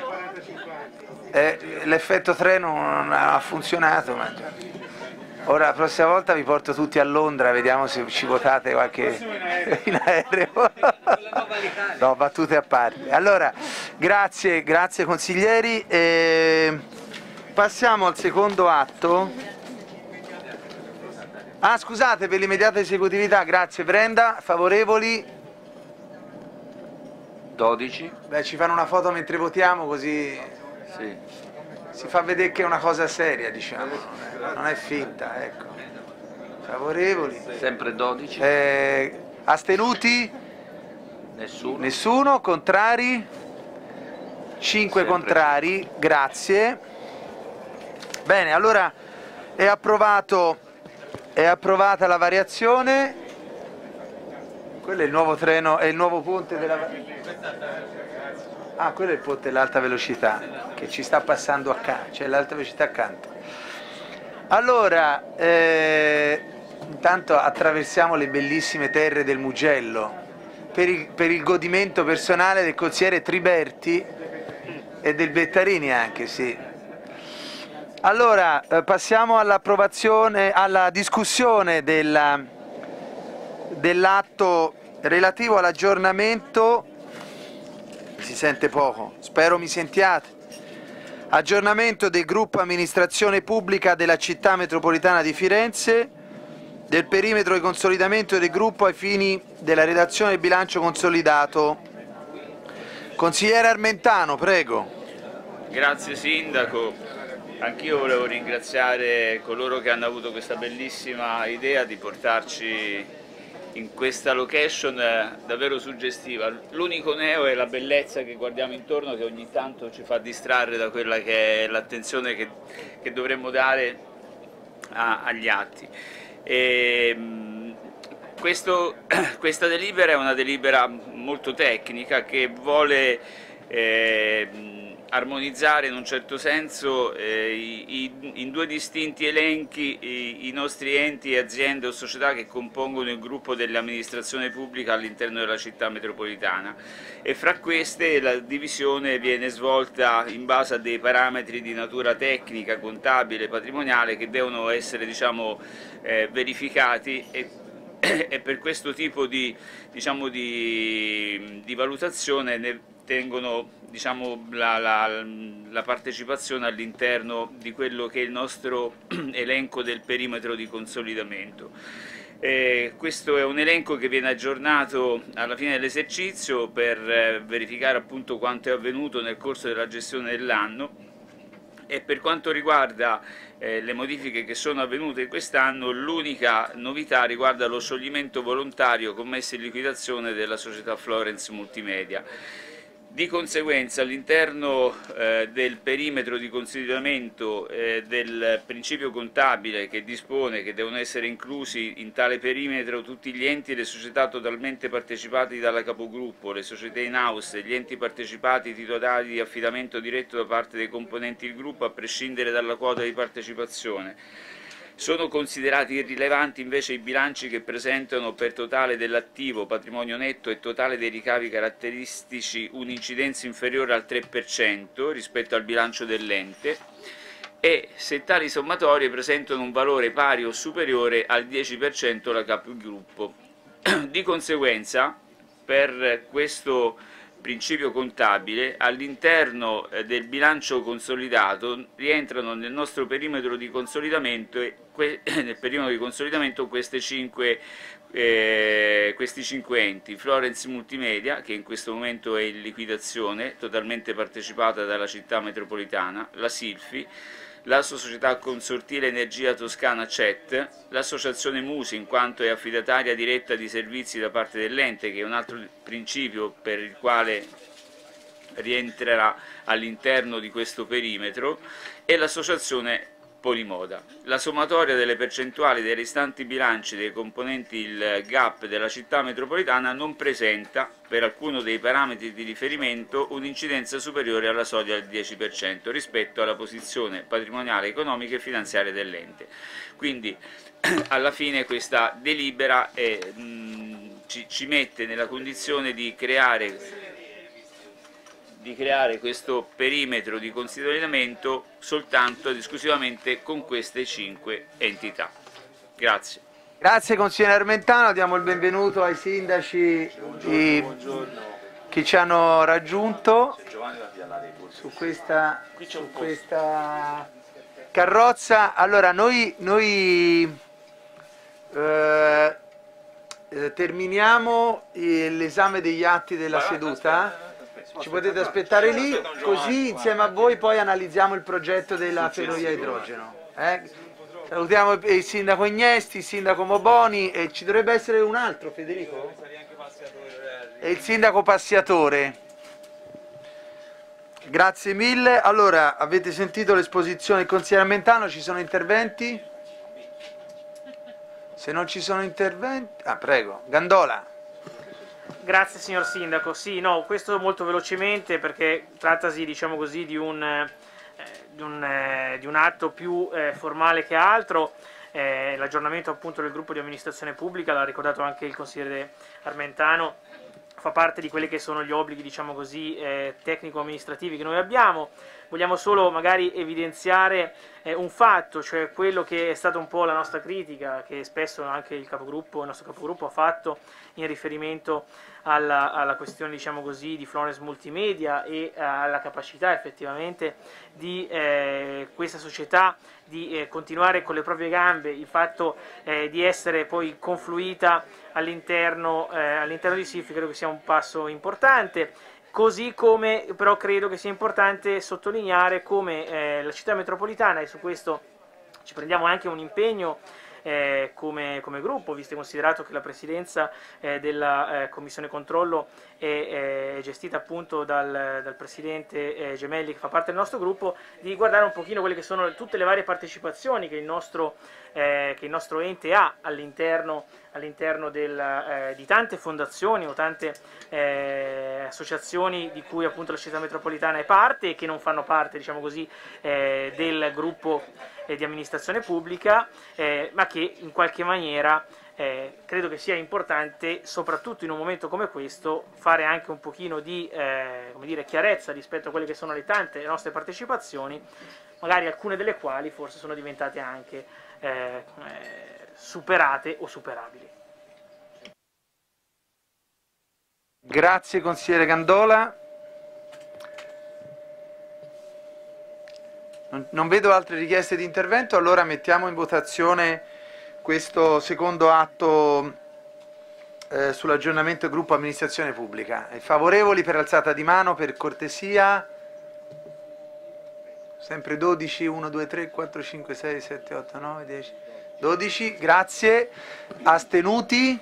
L'effetto 3 non ha funzionato, ma ora la prossima volta vi porto tutti a Londra, vediamo se ci votate qualche in aereo. No, battute a parte. Allora, grazie consiglieri. Passiamo al secondo atto. Ah, scusate, per l'immediata esecutività, grazie Brenda, favorevoli? 12. Beh, ci fanno una foto mentre votiamo così Sì. si fa vedere che è una cosa seria, diciamo, non è finta, ecco. Favorevoli? Sempre 12. Astenuti? Nessuno. Nessuno, contrari? 5 Sempre. Contrari, grazie. Bene, allora è approvata la variazione. Quello è il nuovo treno, è il nuovo ponte della... Ah, quello è il ponte dell'alta velocità che ci sta passando accanto, c'è l'alta velocità accanto. Allora, intanto attraversiamo le bellissime terre del Mugello per il godimento personale del consigliere Triberti e del Bettarini anche, sì. Allora, passiamo all'approvazione, alla discussione dell'atto relativo all'aggiornamento. Si sente poco, spero mi sentiate. Aggiornamento del gruppo amministrazione pubblica della città metropolitana di Firenze, del perimetro di consolidamento del gruppo ai fini della redazione del bilancio consolidato. Consigliere Armentano, prego. Grazie Sindaco, anch'io volevo ringraziare coloro che hanno avuto questa bellissima idea di portarci in questa location davvero suggestiva. L'unico neo è la bellezza che guardiamo intorno, che ogni tanto ci fa distrarre da quella che è l'attenzione che dovremmo dare agli atti. Questa delibera è una delibera molto tecnica che vuole armonizzare in un certo senso in due distinti elenchi i nostri enti, aziende o società che compongono il gruppo dell'amministrazione pubblica all'interno della città metropolitana, e fra queste la divisione viene svolta in base a dei parametri di natura tecnica, contabile, patrimoniale che devono essere, diciamo, verificati, e per questo tipo di valutazione ne tengono, diciamo, la partecipazione all'interno di quello che è il nostro elenco del perimetro di consolidamento. Questo è un elenco che viene aggiornato alla fine dell'esercizio per verificare appunto quanto è avvenuto nel corso della gestione dell'anno. E per quanto riguarda le modifiche che sono avvenute quest'anno, l'unica novità riguarda lo scioglimento volontario commesso in liquidazione della società Florence Multimedia. Di conseguenza, all'interno del perimetro di consolidamento del principio contabile, che dispone che devono essere inclusi in tale perimetro tutti gli enti e le società totalmente partecipati dalla capogruppo, le società in house, gli enti partecipati titolari di affidamento diretto da parte dei componenti del gruppo a prescindere dalla quota di partecipazione. Sono considerati irrilevanti invece i bilanci che presentano per totale dell'attivo, patrimonio netto e totale dei ricavi caratteristici un'incidenza inferiore al 3% rispetto al bilancio dell'ente, e se tali sommatorie presentano un valore pari o superiore al 10% la capogruppo. Di conseguenza, per questo principio contabile, all'interno del bilancio consolidato rientrano nel nostro perimetro di consolidamento, questi cinque enti: Florence Multimedia, che in questo momento è in liquidazione, totalmente partecipata dalla città metropolitana, la Silfi, la società consortile Energia Toscana CET, l'associazione Musi in quanto è affidataria diretta di servizi da parte dell'ente, che è un altro principio per il quale rientrerà all'interno di questo perimetro, e l'associazione Polimoda. La sommatoria delle percentuali dei restanti bilanci dei componenti il GAP della città metropolitana non presenta, per alcuno dei parametri di riferimento, un'incidenza superiore alla soglia del 10% rispetto alla posizione patrimoniale, economica e finanziaria dell'ente. Quindi alla fine questa delibera ci mette nella condizione di creare questo perimetro di consolidamento soltanto ed esclusivamente con queste 5 entità. Grazie. Grazie consigliere Armentano, diamo il benvenuto ai sindaci che ci hanno raggiunto su questa carrozza. Allora noi terminiamo l'esame degli atti della seduta. Ci potete aspettare lì, così insieme a voi poi analizziamo il progetto della ferrovia idrogeno. Salutiamo il sindaco Ignesti, il sindaco Moboni, e ci dovrebbe essere un altro, Federico? E il sindaco Passiatore. Grazie mille. Allora, avete sentito l'esposizione del consigliere Armentano, ci sono interventi? Se non ci sono interventi... prego, Gandola. Grazie signor Sindaco. Sì, no, questo molto velocemente, perché trattasi, diciamo così, di un atto più formale che altro. L'aggiornamento appunto del gruppo di amministrazione pubblica, l'ha ricordato anche il consigliere Armentano, fa parte di quelli che sono gli obblighi, diciamo così, tecnico-amministrativi che noi abbiamo. Vogliamo solo magari evidenziare un fatto, cioè quello che è stata un po' la nostra critica, che spesso anche il nostro capogruppo ha fatto in riferimento alla questione, diciamo così, di Florence Multimedia e alla capacità effettivamente di questa società di continuare con le proprie gambe, il fatto di essere poi confluita all'interno di SILFI. Credo che sia un passo importante. Così come però credo che sia importante sottolineare come la città metropolitana, e su questo ci prendiamo anche un impegno come gruppo, visto e considerato che la presidenza della Commissione Controllo è gestita appunto dal presidente Gemelli, che fa parte del nostro gruppo, di guardare un pochino quelle che sono tutte le varie partecipazioni che il nostro ente ha all'interno all'interno di tante fondazioni o tante associazioni di cui appunto la città metropolitana è parte e che non fanno parte, diciamo così, del gruppo di amministrazione pubblica, ma che in qualche maniera credo che sia importante, soprattutto in un momento come questo, fare anche un pochino di come dire, chiarezza rispetto a quelle che sono le tante nostre partecipazioni, magari alcune delle quali forse sono diventate anche superate o superabili. Grazie consigliere Gandola. Non vedo altre richieste di intervento, allora mettiamo in votazione questo secondo atto sull'aggiornamento gruppo amministrazione pubblica. Favorevoli per alzata di mano, per cortesia. Sempre 12, 1, 2, 3, 4, 5, 6, 7, 8, 9, 10, 12, grazie. Astenuti?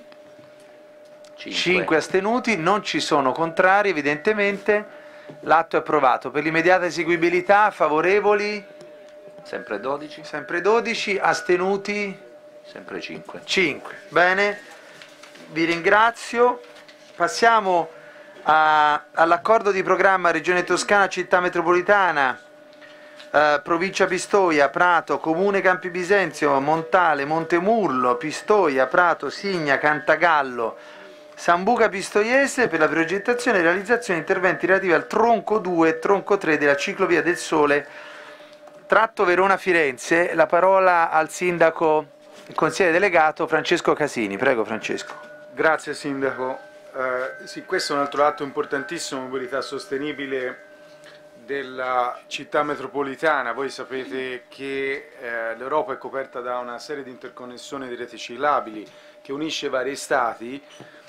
5 astenuti, non ci sono contrari evidentemente. L'atto è approvato. Per l'immediata eseguibilità, favorevoli? Sempre 12. Sempre 12, astenuti? Sempre 5. 5, bene, vi ringrazio. Passiamo all'accordo di programma Regione Toscana, Città Metropolitana, Provincia Pistoia, Prato, Comune Campi Bisenzio, Montale, Montemurlo, Pistoia, Prato, Signa, Cantagallo, Sambuca Pistoiese per la progettazione e realizzazione di interventi relativi al tronco 2 e tronco 3 della ciclovia del Sole, tratto Verona-Firenze. La parola al sindaco, il consigliere delegato Francesco Casini. Prego Francesco. Grazie sindaco. Sì, questo è un altro atto importantissimo, mobilità sostenibile della città metropolitana. Voi sapete che l'Europa è coperta da una serie di interconnessioni di reti ciclabili che unisce vari stati,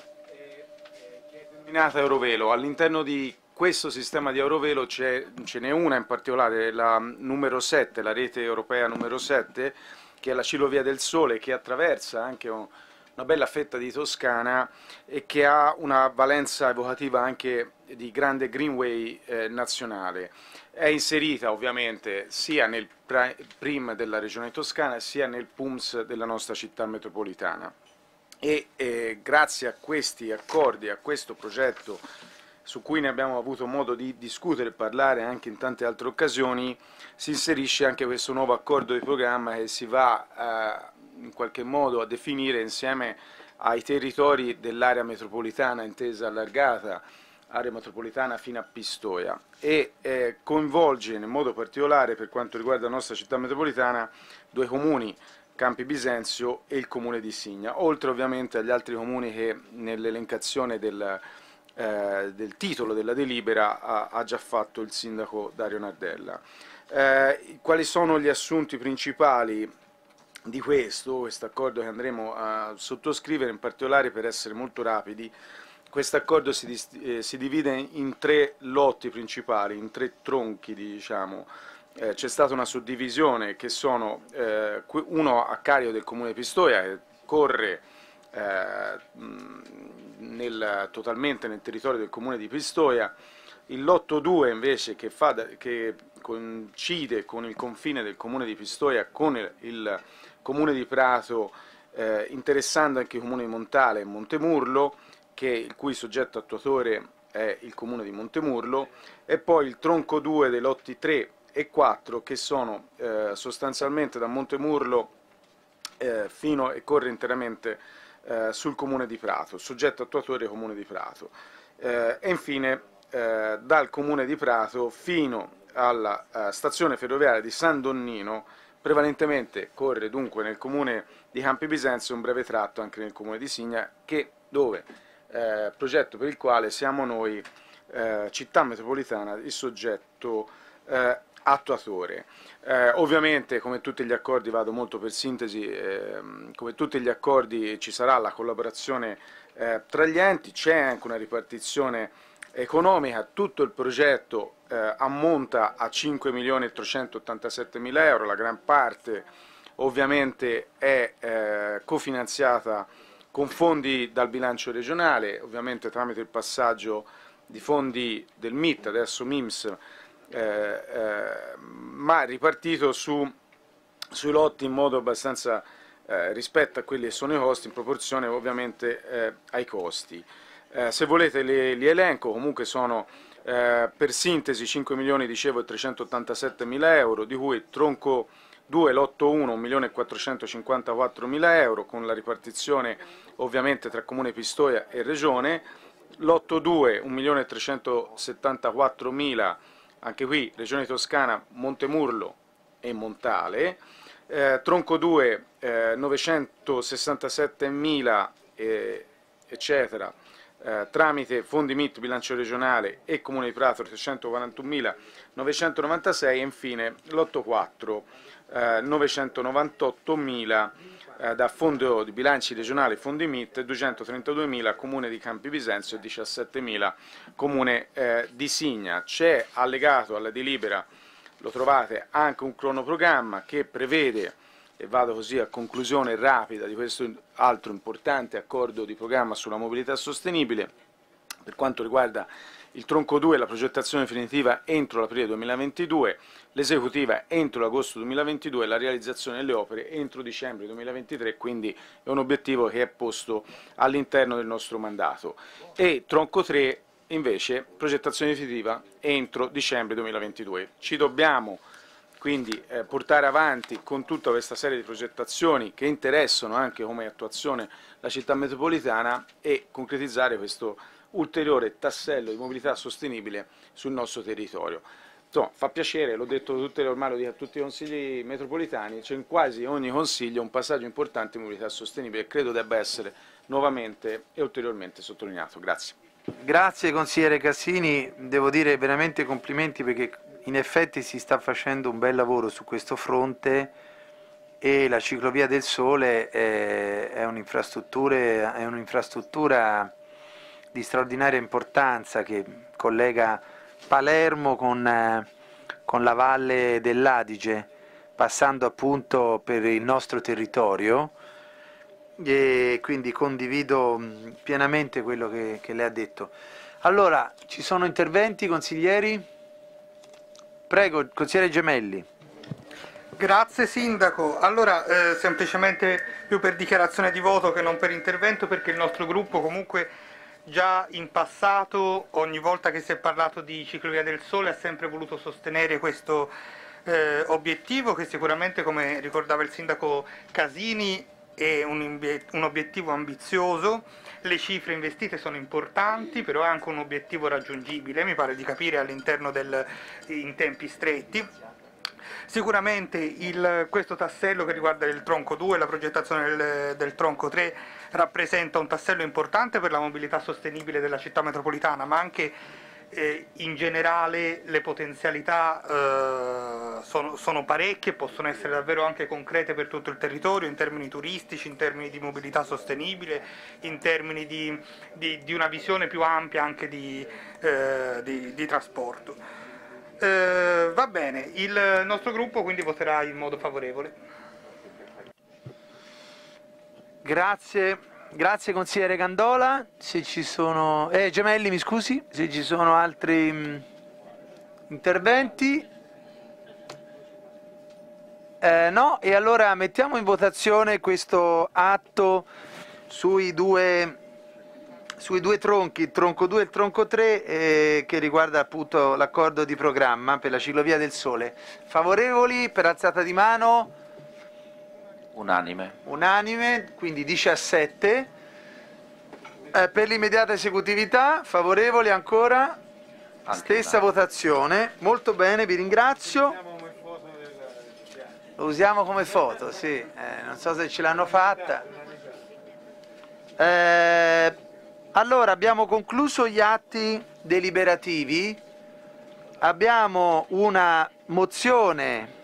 denominata Eurovelo. All'interno di questo sistema di Eurovelo ce n'è una in particolare, la numero 7, la rete europea numero 7, che è la ciclovia del Sole, che attraversa anche una bella fetta di Toscana e che ha una valenza evocativa anche di grande greenway nazionale. È inserita ovviamente sia nel PRIM della Regione Toscana sia nel PUMS della nostra città metropolitana. E grazie a questi accordi, a questo progetto su cui ne abbiamo avuto modo di discutere e parlare anche in tante altre occasioni, si inserisce anche questo nuovo accordo di programma che si va in qualche modo a definire insieme ai territori dell'area metropolitana intesa allargata, area metropolitana fino a Pistoia, e coinvolge in modo particolare, per quanto riguarda la nostra città metropolitana, due comuni, Campi Bisenzio e il comune di Signa, oltre ovviamente agli altri comuni che nell'elencazione del titolo della delibera ha già fatto il sindaco Dario Nardella. Quali sono gli assunti principali di questo accordo che andremo a sottoscrivere? In particolare, per essere molto rapidi, questo accordo si divide in 3 lotti principali, in 3 tronchi, diciamo. C'è stata una suddivisione che sono uno a carico del comune di Pistoia, che corre totalmente nel territorio del comune di Pistoia, il lotto 2 invece che coincide con il confine del comune di Pistoia con il comune di Prato, interessando anche il comune di Montale e Montemurlo, il cui soggetto attuatore è il comune di Montemurlo, e poi il tronco 2 dei lotti 3 e 4 che sono sostanzialmente da Montemurlo fino e corre interamente sul comune di Prato, soggetto attuatore comune di Prato, e infine dal comune di Prato fino alla stazione ferroviaria di San Donnino, prevalentemente corre dunque nel comune di Campi Bisenzio, un breve tratto anche nel comune di Signa, progetto per il quale siamo noi città metropolitana il soggetto attuatore. Ovviamente, come tutti gli accordi, vado molto per sintesi, come tutti gli accordi ci sarà la collaborazione tra gli enti, c'è anche una ripartizione economica. Tutto il progetto ammonta a 5.387.000 euro, la gran parte ovviamente è cofinanziata con fondi dal bilancio regionale, ovviamente tramite il passaggio di fondi del MIT, adesso MIMS, ma ripartito sui lotti in modo abbastanza rispetto a quelli che sono i costi, in proporzione ovviamente ai costi. Se volete li elenco, comunque sono per sintesi 5 milioni, dicevo, e 387 mila euro, di cui tronco 2, lotto 1, 1.454 mila euro, con la ripartizione ovviamente tra Comune Pistoia e Regione, lotto 2, 1.374 mila, anche qui Regione Toscana, Montemurlo e Montale, tronco 2, 967 mila, eccetera, tramite fondi MIT, bilancio regionale e Comune di Prato 341.996 e infine lotto 4, 998.000 da fondo di bilanci regionali e fondi MIT, 232.000 Comune di Campi Bisenzio e 17.000 Comune di Signa. C'è allegato alla delibera, lo trovate, anche un cronoprogramma che prevede, e vado così a conclusione rapida di questo altro importante accordo di programma sulla mobilità sostenibile, per quanto riguarda il tronco 2, la progettazione definitiva entro l'aprile 2022, l'esecutiva entro l'agosto 2022 e la realizzazione delle opere entro dicembre 2023, quindi è un obiettivo che è posto all'interno del nostro mandato. E tronco 3 invece, progettazione definitiva entro dicembre 2022. Ci dobbiamo quindi portare avanti con tutta questa serie di progettazioni che interessano anche come attuazione la città metropolitana e concretizzare questo ulteriore tassello di mobilità sostenibile sul nostro territorio. Insomma, fa piacere, l'ho detto ormai, lo dico a tutti i consigli metropolitani, c'è in quasi ogni consiglio un passaggio importante di mobilità sostenibile e credo debba essere nuovamente e ulteriormente sottolineato. Grazie. Grazie consigliere Cassini, devo dire veramente complimenti perché in effetti si sta facendo un bel lavoro su questo fronte e la ciclovia del Sole è un'infrastruttura di straordinaria importanza che collega Palermo con la valle dell'Adige, passando appunto per il nostro territorio, e quindi condivido pienamente quello che lei ha detto. Allora, ci sono interventi, consiglieri? Prego, consigliere Gemelli. Grazie Sindaco. Allora, semplicemente più per dichiarazione di voto che non per intervento, perché il nostro gruppo comunque già in passato, ogni volta che si è parlato di ciclovia del Sole, ha sempre voluto sostenere questo obiettivo, che sicuramente, come ricordava il Sindaco Casini, è un obiettivo ambizioso. Le cifre investite sono importanti, però è anche un obiettivo raggiungibile, mi pare di capire, all'interno in tempi stretti. Sicuramente questo tassello che riguarda il tronco 2 e la progettazione del tronco 3 rappresenta un tassello importante per la mobilità sostenibile della città metropolitana, ma anche in generale le potenzialità sono parecchie, possono essere davvero anche concrete per tutto il territorio, in termini turistici, in termini di mobilità sostenibile, in termini di una visione più ampia anche di trasporto. Va bene, il nostro gruppo quindi voterà in modo favorevole. Grazie. Grazie consigliere Gandola. Se ci sono... Gemelli, mi scusi, se ci sono altri interventi. No, e allora mettiamo in votazione questo atto sui due tronchi, il tronco 2 e il tronco 3, che riguarda appunto l'accordo di programma per la ciclovia del Sole. Favorevoli per alzata di mano? Unanime. Unanime, quindi 17. Per l'immediata esecutività, favorevoli ancora? Anche stessa votazione. Molto bene, vi ringrazio. Lo usiamo come foto, sì. Non so se ce l'hanno fatta. Allora, abbiamo concluso gli atti deliberativi. Abbiamo una mozione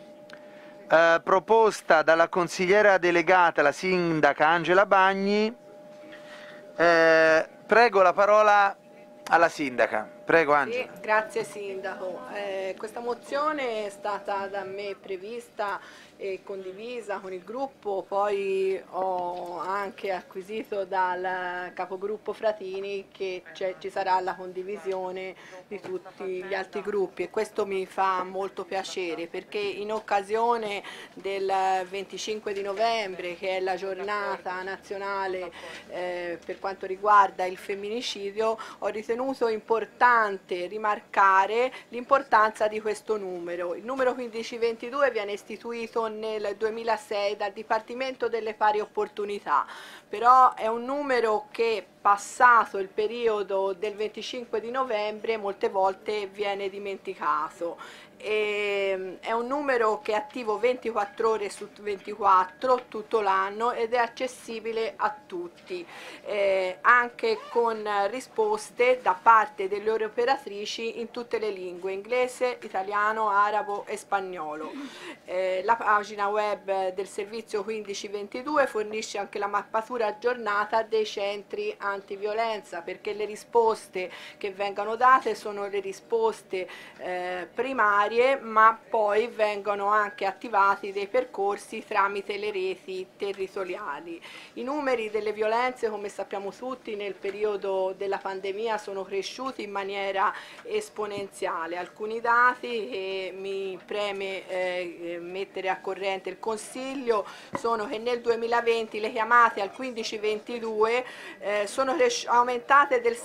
proposta dalla consigliera delegata, la sindaca Angela Bagni. Prego la parola alla sindaca. Prego Angela. Sì, grazie Sindaco. Questa mozione è stata da me prevista e condivisa con il gruppo, poi ho anche acquisito dal capogruppo Fratini che ci sarà la condivisione di tutti gli altri gruppi e questo mi fa molto piacere perché in occasione del 25 di novembre, che è la giornata nazionale per quanto riguarda il femminicidio, ho ritenuto importante rimarcare l'importanza di questo numero. Il numero 1522 viene istituito nel 2006 dal Dipartimento delle Pari Opportunità, però è un numero che passato il periodo del 25 di novembre molte volte viene dimenticato. È un numero che è attivo 24 ore su 24 tutto l'anno ed è accessibile a tutti, anche con risposte da parte delle loro operatrici in tutte le lingue: inglese, italiano, arabo e spagnolo. La pagina web del servizio 1522 fornisce anche la mappatura aggiornata dei centri antiviolenza, perché le risposte che vengono date sono le risposte primarie, ma poi vengono anche attivati dei percorsi tramite le reti territoriali. I numeri delle violenze, come sappiamo tutti, nel periodo della pandemia sono cresciuti in maniera esponenziale. Alcuni dati che mi preme mettere a corrente il Consiglio sono che nel 2020 le chiamate al 1522 sono aumentate del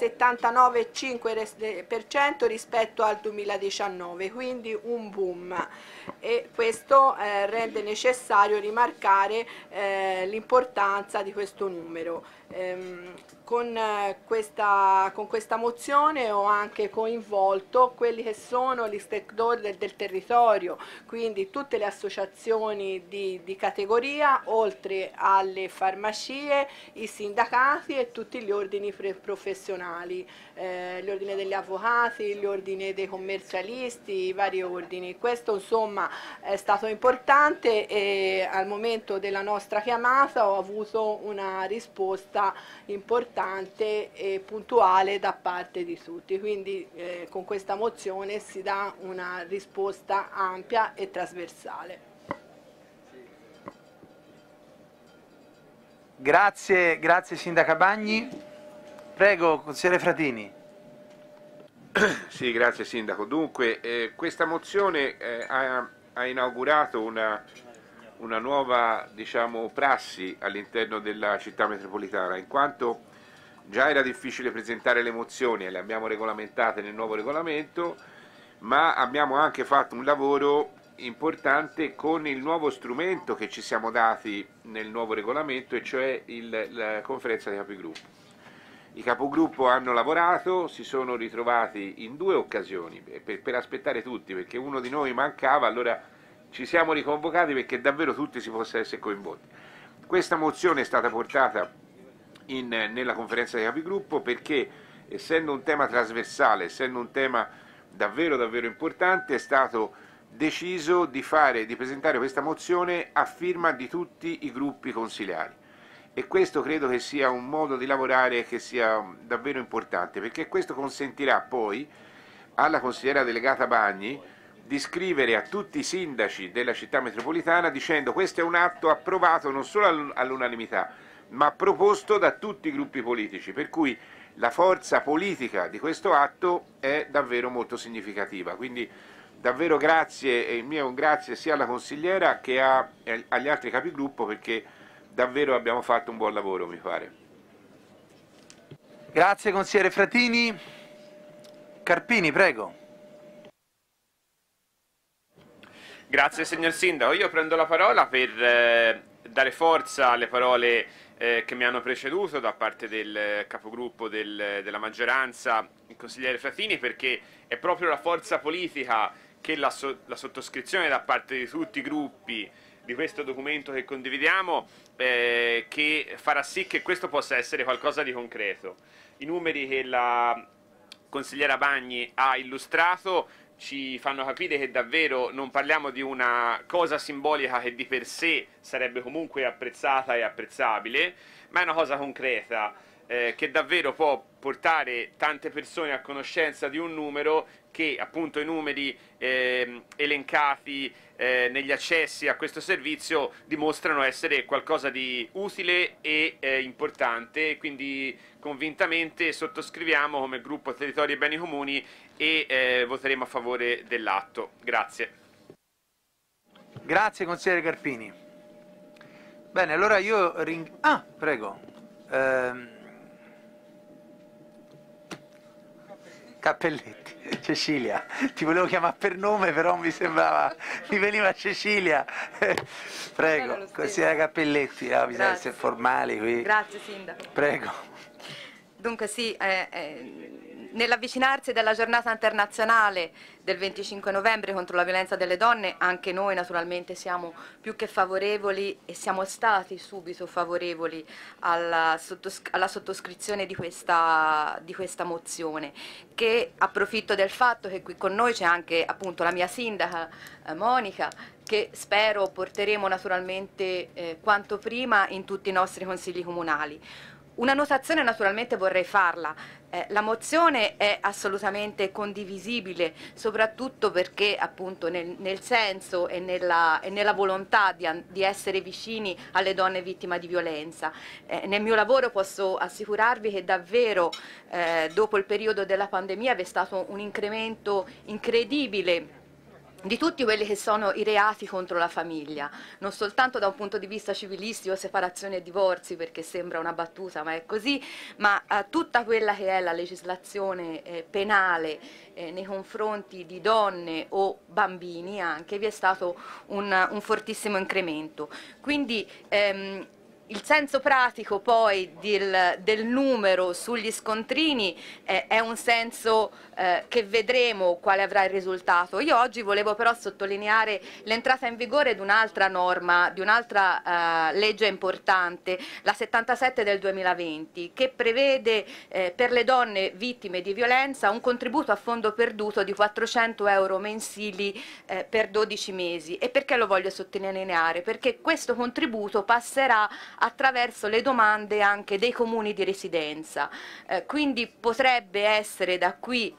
79,5% rispetto al 2019, quindi un boom, e questo rende necessario rimarcare l'importanza di questo numero. Con questa mozione ho anche coinvolto quelli che sono gli stakeholder del territorio, quindi tutte le associazioni di categoria, oltre alle farmacie, i sindacati e tutti gli ordini professionali, l'ordine degli avvocati, gli ordini dei commercialisti, i vari ordini. Questo insomma è stato importante e al momento della nostra chiamata ho avuto una risposta importante e puntuale da parte di tutti, quindi con questa mozione si dà una risposta ampia e trasversale. Grazie, grazie Sindaca Bagni. Prego, consigliere Fratini. Sì, grazie Sindaco. Dunque, questa mozione ha inaugurato una nuova, diciamo, prassi all'interno della città metropolitana, in quanto già era difficile presentare le mozioni e le abbiamo regolamentate nel nuovo regolamento, ma abbiamo anche fatto un lavoro importante con il nuovo strumento che ci siamo dati nel nuovo regolamento, e cioè la conferenza dei capigruppo. I capogruppo hanno lavorato, si sono ritrovati in due occasioni per aspettare tutti, perché uno di noi mancava, allora ci siamo riconvocati perché davvero tutti si possano essere coinvolti. Questa mozione è stata portata nella conferenza dei capigruppo perché, essendo un tema trasversale, essendo un tema davvero importante, è stato deciso di presentare questa mozione a firma di tutti i gruppi consiliari. E questo credo che sia un modo di lavorare che sia davvero importante, perché questo consentirà poi alla consigliera delegata Bagni di scrivere a tutti i sindaci della città metropolitana dicendo: questo è un atto approvato non solo all'unanimità, ma proposto da tutti i gruppi politici, per cui la forza politica di questo atto è davvero molto significativa. Quindi davvero grazie, e il mio è un grazie sia alla consigliera che agli altri capigruppo, perché davvero abbiamo fatto un buon lavoro, mi pare. Grazie consigliere Fratini. Carpini, prego. Grazie signor Sindaco, io prendo la parola per dare forza alle parole che mi hanno preceduto da parte del capogruppo della maggioranza, il consigliere Fratini, perché è proprio la forza politica che la sottoscrizione da parte di tutti i gruppi di questo documento che condividiamo che farà sì che questo possa essere qualcosa di concreto. I numeri che la consigliera Bagni ha illustrato ci fanno capire che davvero non parliamo di una cosa simbolica che di per sé sarebbe comunque apprezzata e apprezzabile, ma è una cosa concreta che davvero può portare tante persone a conoscenza di un numero che appunto i numeri elencati negli accessi a questo servizio dimostrano essere qualcosa di utile e importante, quindi convintamente sottoscriviamo come gruppo Territori e Beni Comuni e voteremo a favore dell'atto. Grazie. Grazie consigliere Carpini. Bene, allora io prego. Cappelletti, Cecilia, ti volevo chiamare per nome però mi veniva Cecilia. Prego, consigliere Cappelletti, bisogna essere formali qui. Grazie Sindaco. Prego. Dunque sì, nell'avvicinarsi della giornata internazionale del 25 novembre contro la violenza delle donne, anche noi naturalmente siamo più che favorevoli e siamo stati subito favorevoli alla sottoscrizione di questa mozione, che approfitto del fatto che qui con noi c'è anche appunto la mia sindaca Monica, che spero porteremo naturalmente quanto prima in tutti i nostri consigli comunali. Una notazione naturalmente vorrei farla, la mozione è assolutamente condivisibile, soprattutto perché appunto nel senso e nella volontà di essere vicini alle donne vittime di violenza. Nel mio lavoro posso assicurarvi che davvero dopo il periodo della pandemia vi è stato un incremento incredibile di tutti quelli che sono i reati contro la famiglia, non soltanto da un punto di vista civilistico, separazione e divorzi, perché sembra una battuta ma è così, ma tutta quella che è la legislazione penale nei confronti di donne o bambini anche, vi è stato un fortissimo incremento. Quindi il senso pratico poi del numero sugli scontrini è un senso che vedremo quale avrà il risultato. Io oggi volevo però sottolineare l'entrata in vigore di un'altra norma, di un'altra legge importante, la 77 del 2020, che prevede per le donne vittime di violenza un contributo a fondo perduto di 400 euro mensili per 12 mesi. E perché lo voglio sottolineare? Perché questo contributo passerà attraverso le domande anche dei comuni di residenza, quindi potrebbe essere da qui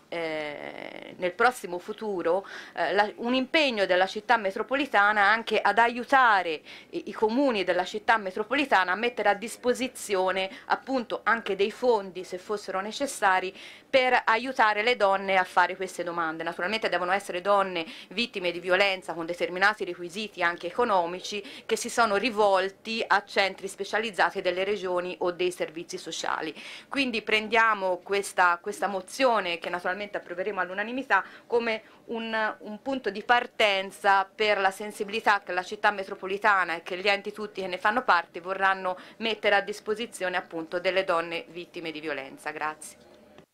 nel prossimo futuro un impegno della città metropolitana anche ad aiutare i comuni della città metropolitana a mettere a disposizione appunto anche dei fondi, se fossero necessari, per aiutare le donne a fare queste domande. Naturalmente devono essere donne vittime di violenza con determinati requisiti anche economici, che si sono rivolti a centri specializzati delle regioni o dei servizi sociali. Quindi prendiamo questa mozione, che naturalmente approveremo all'unanimità, come un punto di partenza per la sensibilità che la città metropolitana e che gli enti tutti che ne fanno parte vorranno mettere a disposizione appunto delle donne vittime di violenza. Grazie.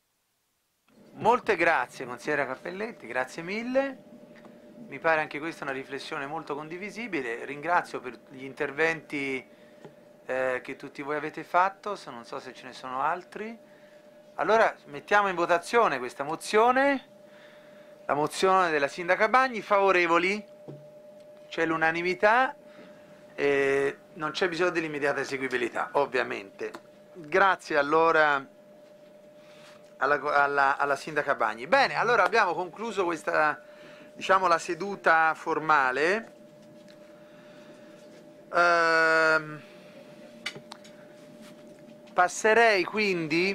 Molte grazie consigliera Cappelletti, grazie mille. Mi pare anche questa una riflessione molto condivisibile. Ringrazio per gli interventi che tutti voi avete fatto, non so se ce ne sono altri. Allora mettiamo in votazione questa mozione, la mozione della sindaca Bagni. Favorevoli? C'è l'unanimità, non c'è bisogno dell'immediata eseguibilità, ovviamente. Grazie allora alla sindaca Bagni. Bene, allora abbiamo concluso questa, diciamo, la seduta formale. Passerei quindi,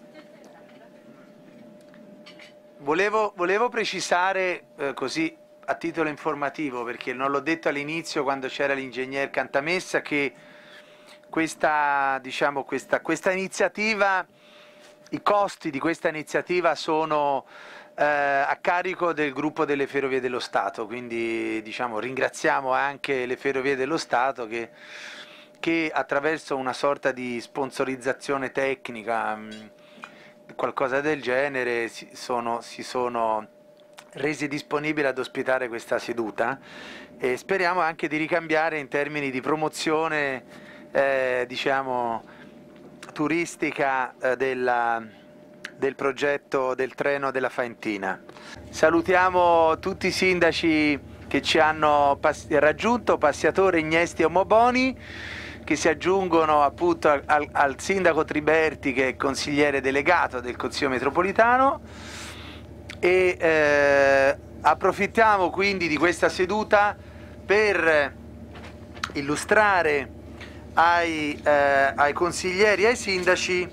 volevo precisare così a titolo informativo, perché non l'ho detto all'inizio quando c'era l'ingegner Cantamessa, che questa iniziativa, i costi di questa iniziativa sono a carico del gruppo delle Ferrovie dello Stato, quindi diciamo ringraziamo anche le Ferrovie dello Stato che attraverso una sorta di sponsorizzazione tecnica, qualcosa del genere, si sono resi disponibili ad ospitare questa seduta, e speriamo anche di ricambiare in termini di promozione diciamo turistica del progetto del treno della Faentina. Salutiamo tutti i sindaci che ci hanno raggiunto, Passiatore, Ignesti e Omoboni, che si aggiungono appunto al sindaco Triberti, che è consigliere delegato del Consiglio metropolitano, e approfittiamo quindi di questa seduta per illustrare ai consiglieri e ai sindaci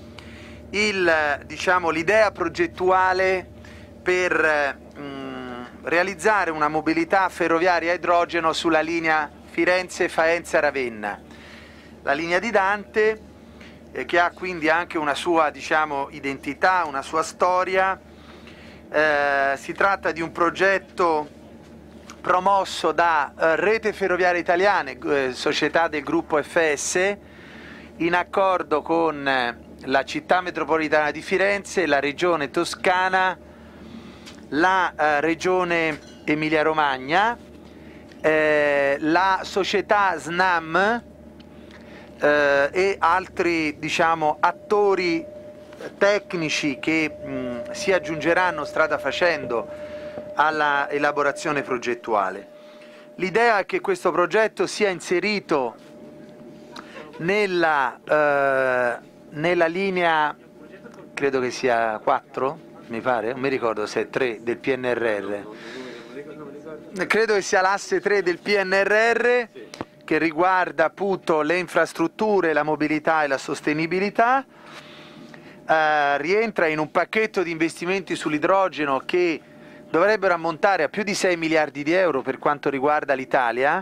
l'idea progettuale per realizzare una mobilità ferroviaria a idrogeno sulla linea Firenze-Faenza-Ravenna. La linea di Dante, che ha quindi anche una sua identità, una sua storia. Si tratta di un progetto promosso da Rete Ferroviaria Italiana, società del gruppo FS, in accordo con la città metropolitana di Firenze, la regione Toscana, la regione Emilia-Romagna, la società SNAM e altri attori tecnici che si aggiungeranno strada facendo alla elaborazione progettuale. L'idea è che questo progetto sia inserito nella linea, credo che sia 4, mi pare, non mi ricordo se è 3 del PNRR, credo che sia l'asse 3 del PNRR, che riguarda appunto le infrastrutture, la mobilità e la sostenibilità. Rientra in un pacchetto di investimenti sull'idrogeno che dovrebbero ammontare a più di 6 miliardi di euro per quanto riguarda l'Italia,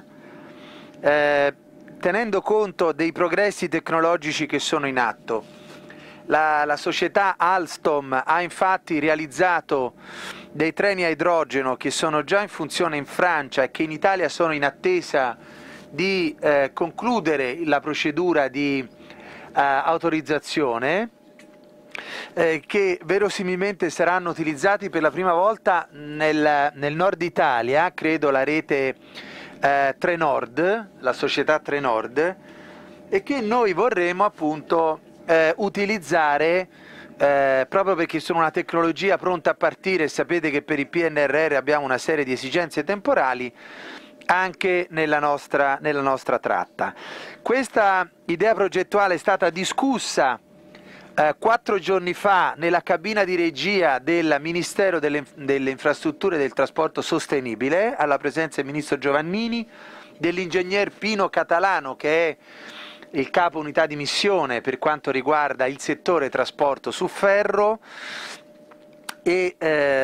tenendo conto dei progressi tecnologici che sono in atto. La società Alstom ha infatti realizzato dei treni a idrogeno che sono già in funzione in Francia e che in Italia sono in attesa di concludere la procedura di autorizzazione, che verosimilmente saranno utilizzati per la prima volta nel nord Italia, credo la rete Trenord, la società Trenord, e che noi vorremmo appunto utilizzare proprio perché sono una tecnologia pronta a partire. Sapete che per il PNRR abbiamo una serie di esigenze temporali anche nella nostra tratta. Questa idea progettuale è stata discussa 4 giorni fa nella cabina di regia del Ministero delle Infrastrutture e del Trasporto Sostenibile, alla presenza del Ministro Giovannini, dell'ingegner Pino Catalano, che è il capo unità di missione per quanto riguarda il settore trasporto su ferro, e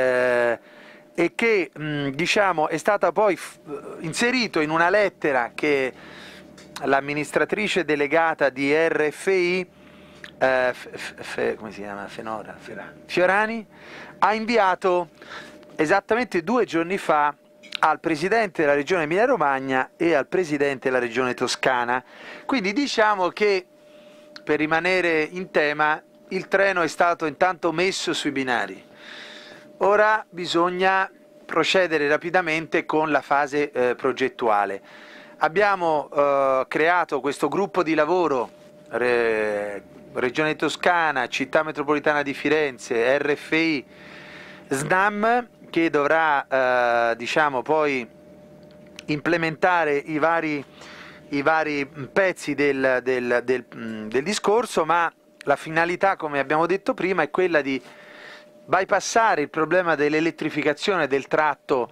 che è stata poi inserito in una lettera che l'amministratrice delegata di RFI, come si chiama? Fiorani, ha inviato esattamente 2 giorni fa al Presidente della Regione Emilia-Romagna e al Presidente della Regione Toscana. Quindi diciamo che, per rimanere in tema, il treno è stato intanto messo sui binari. Ora bisogna procedere rapidamente con la fase progettuale. Abbiamo creato questo gruppo di lavoro, Regione Toscana, Città Metropolitana di Firenze, RFI, SNAM, che dovrà poi implementare i vari pezzi del discorso, ma la finalità, come abbiamo detto prima, è quella di bypassare il problema dell'elettrificazione del tratto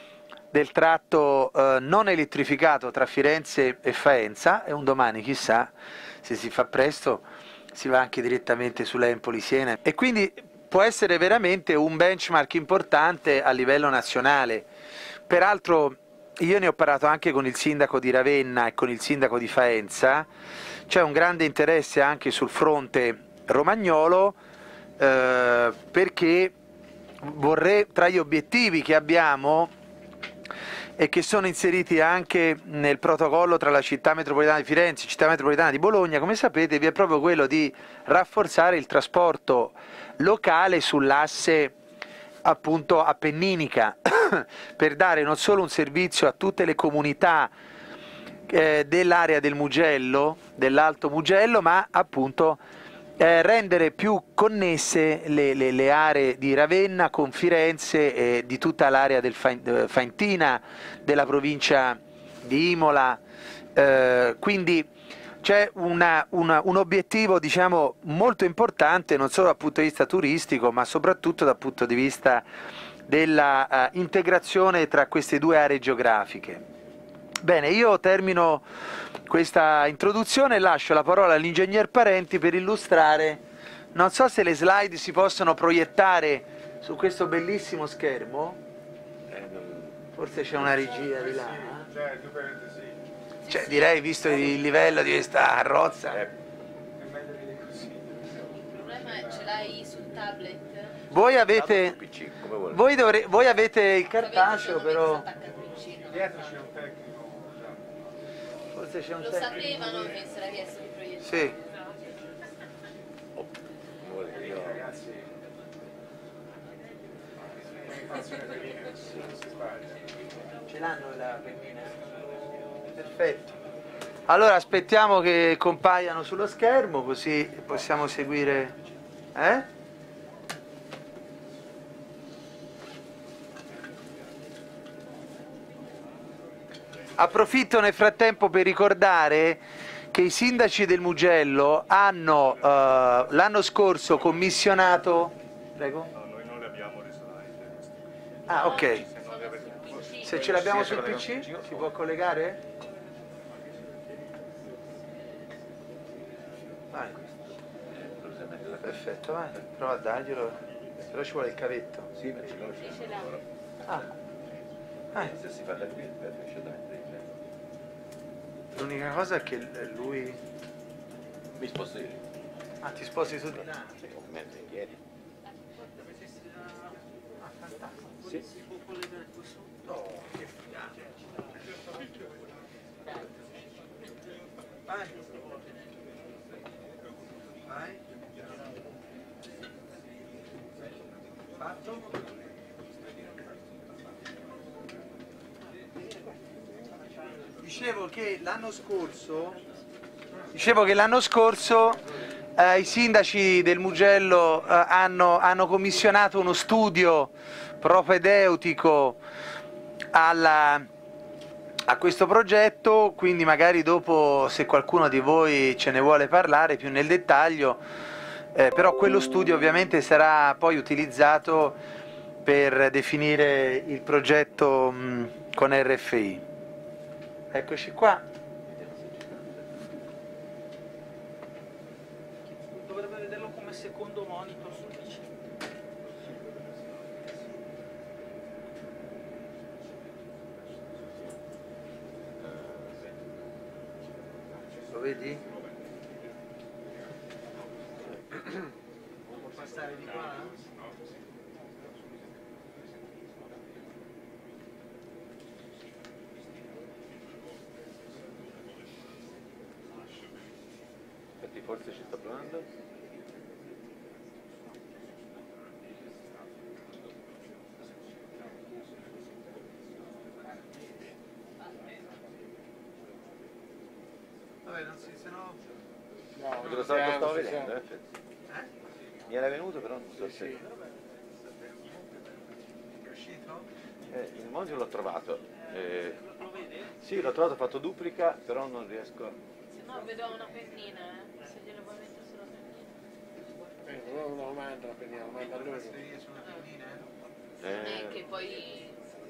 non elettrificato tra Firenze e Faenza, e un domani, chissà, se si fa presto, si va anche direttamente sull'Empoli-Siena, e quindi può essere veramente un benchmark importante a livello nazionale. Peraltro io ne ho parlato anche con il sindaco di Ravenna e con il sindaco di Faenza, c'è un grande interesse anche sul fronte romagnolo, perché tra gli obiettivi che abbiamo e che sono inseriti anche nel protocollo tra la città metropolitana di Firenze e città metropolitana di Bologna, come sapete, vi è proprio quello di rafforzare il trasporto locale sull'asse appunto appenninica per dare non solo un servizio a tutte le comunità dell'area del Mugello, dell'Alto Mugello, ma appunto rendere più connesse le aree di Ravenna con Firenze e di tutta l'area del Faentina, della provincia di Imola, quindi c'è un obiettivo, diciamo, molto importante non solo dal punto di vista turistico ma soprattutto dal punto di vista della integrazione tra queste due aree geografiche. Bene, io termino questa introduzione e lascio la parola all'ingegner Parenti per illustrare, non so se le slide si possono proiettare su questo bellissimo schermo, forse c'è una regia di là, cioè direi, visto il livello di questa carrozza. Il problema è ce l'hai sul tablet? Voi avete il cartaceo, però forse c'è un lo sapevano che se l'ha chiesto di proiettare. Sì. Ce l'hanno la pennina? Perfetto. Allora aspettiamo che compaiano sullo schermo così possiamo seguire. Approfitto nel frattempo per ricordare che i sindaci del Mugello hanno l'anno scorso commissionato. Prego? No, noi non le abbiamo le slide. Ah, ok. Se ce l'abbiamo sul PC si può collegare? Vai. Perfetto, vai. Prova a darglielo. Però ci vuole il cavetto. Sì, ma ce l'ho. Se si fa da qui, riesce da L'unica cosa è che lui... Mi sposto io. Ah, ti sposti su di là? Sì, ovviamente in piedi. Ah, fantastico. Sì. Si può collegare qui sotto? Oh, che figata. Vai. Vai. Fatto? Dicevo che l'anno scorso i sindaci del Mugello hanno commissionato uno studio propedeutico a questo progetto, quindi magari dopo, se qualcuno di voi ce ne vuole parlare più nel dettaglio, però quello studio ovviamente sarà poi utilizzato per definire il progetto con RFI. Eccoci qua. Dovrebbe vederlo come secondo monitor sul PC. Lo vedi? Può passare di qua? Forse ci sta provando. Vabbè, non si, se no... No, lo stavo vedendo, effetti. Mi era venuto, però non so se... È uscito? Il modulo l'ho trovato. Sì, l'ho trovato, fatto duplica, però non riesco... Se no vedo una pennina, se glielo vuoi mettere sulla pennina. Non lo manda la pennina, lo manda a lui. Sulla pennina? Non è che poi...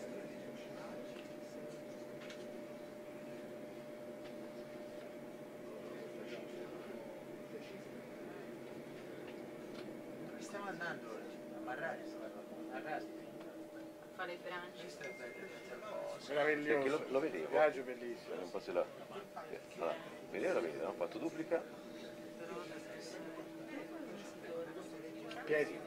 Dove stiamo andando? A Marrari, a Rasti. A fare i branci. Meraviglioso. Lo vedevo. Viaggio bellissimo. Un po' se la... Allora, vedere lo vedo, ho fatto duplica. Piedi.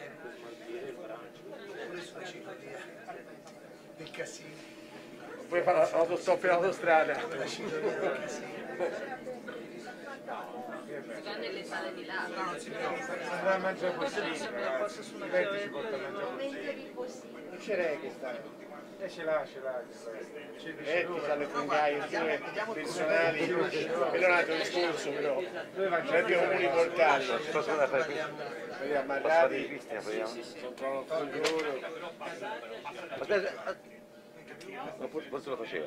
Pure sulla ciclovia. Il casino. Puoi fare l'autostop in autostrada. La ciclovia del casino. già nelle sale di là. No, non si può mangiare porcellino, ragazzi. Non c'è che sta. Ce l'ha. Ci hanno fungaie personali, quello è un altro discorso però. Noi abbiamo comuni mortali. Posso andare a fare Quelli ammarrati, Cristian, proviamo? sono con loro. Aspetta, forse lo faceva.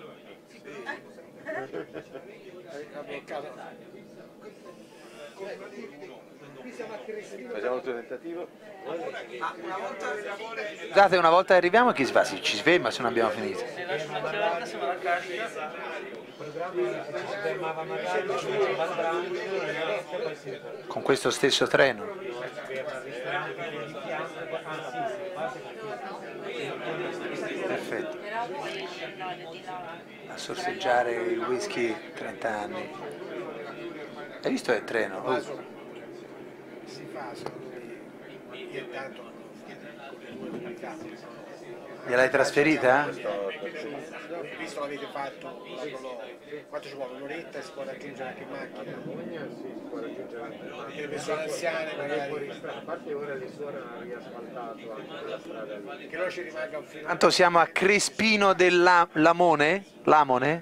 Facciamo il tuo tentativo. Scusate, una volta arriviamo chi si fa? Ci ferma se non abbiamo finito. Con questo stesso treno. Perfetto. A sorseggiare il whisky 30 anni. Hai visto il treno? Oh. Si fa solo io tanto Gliel'hai trasferita? visto l'avete fatto quanto ci vuole? Un'oretta si può raggiungere anche in macchina e le persone anziane magari a parte ora di suora riasfaltato anche la strada lì. che non ci rimanga un filo. Tanto siamo a Crespino del Lamone? Lamone?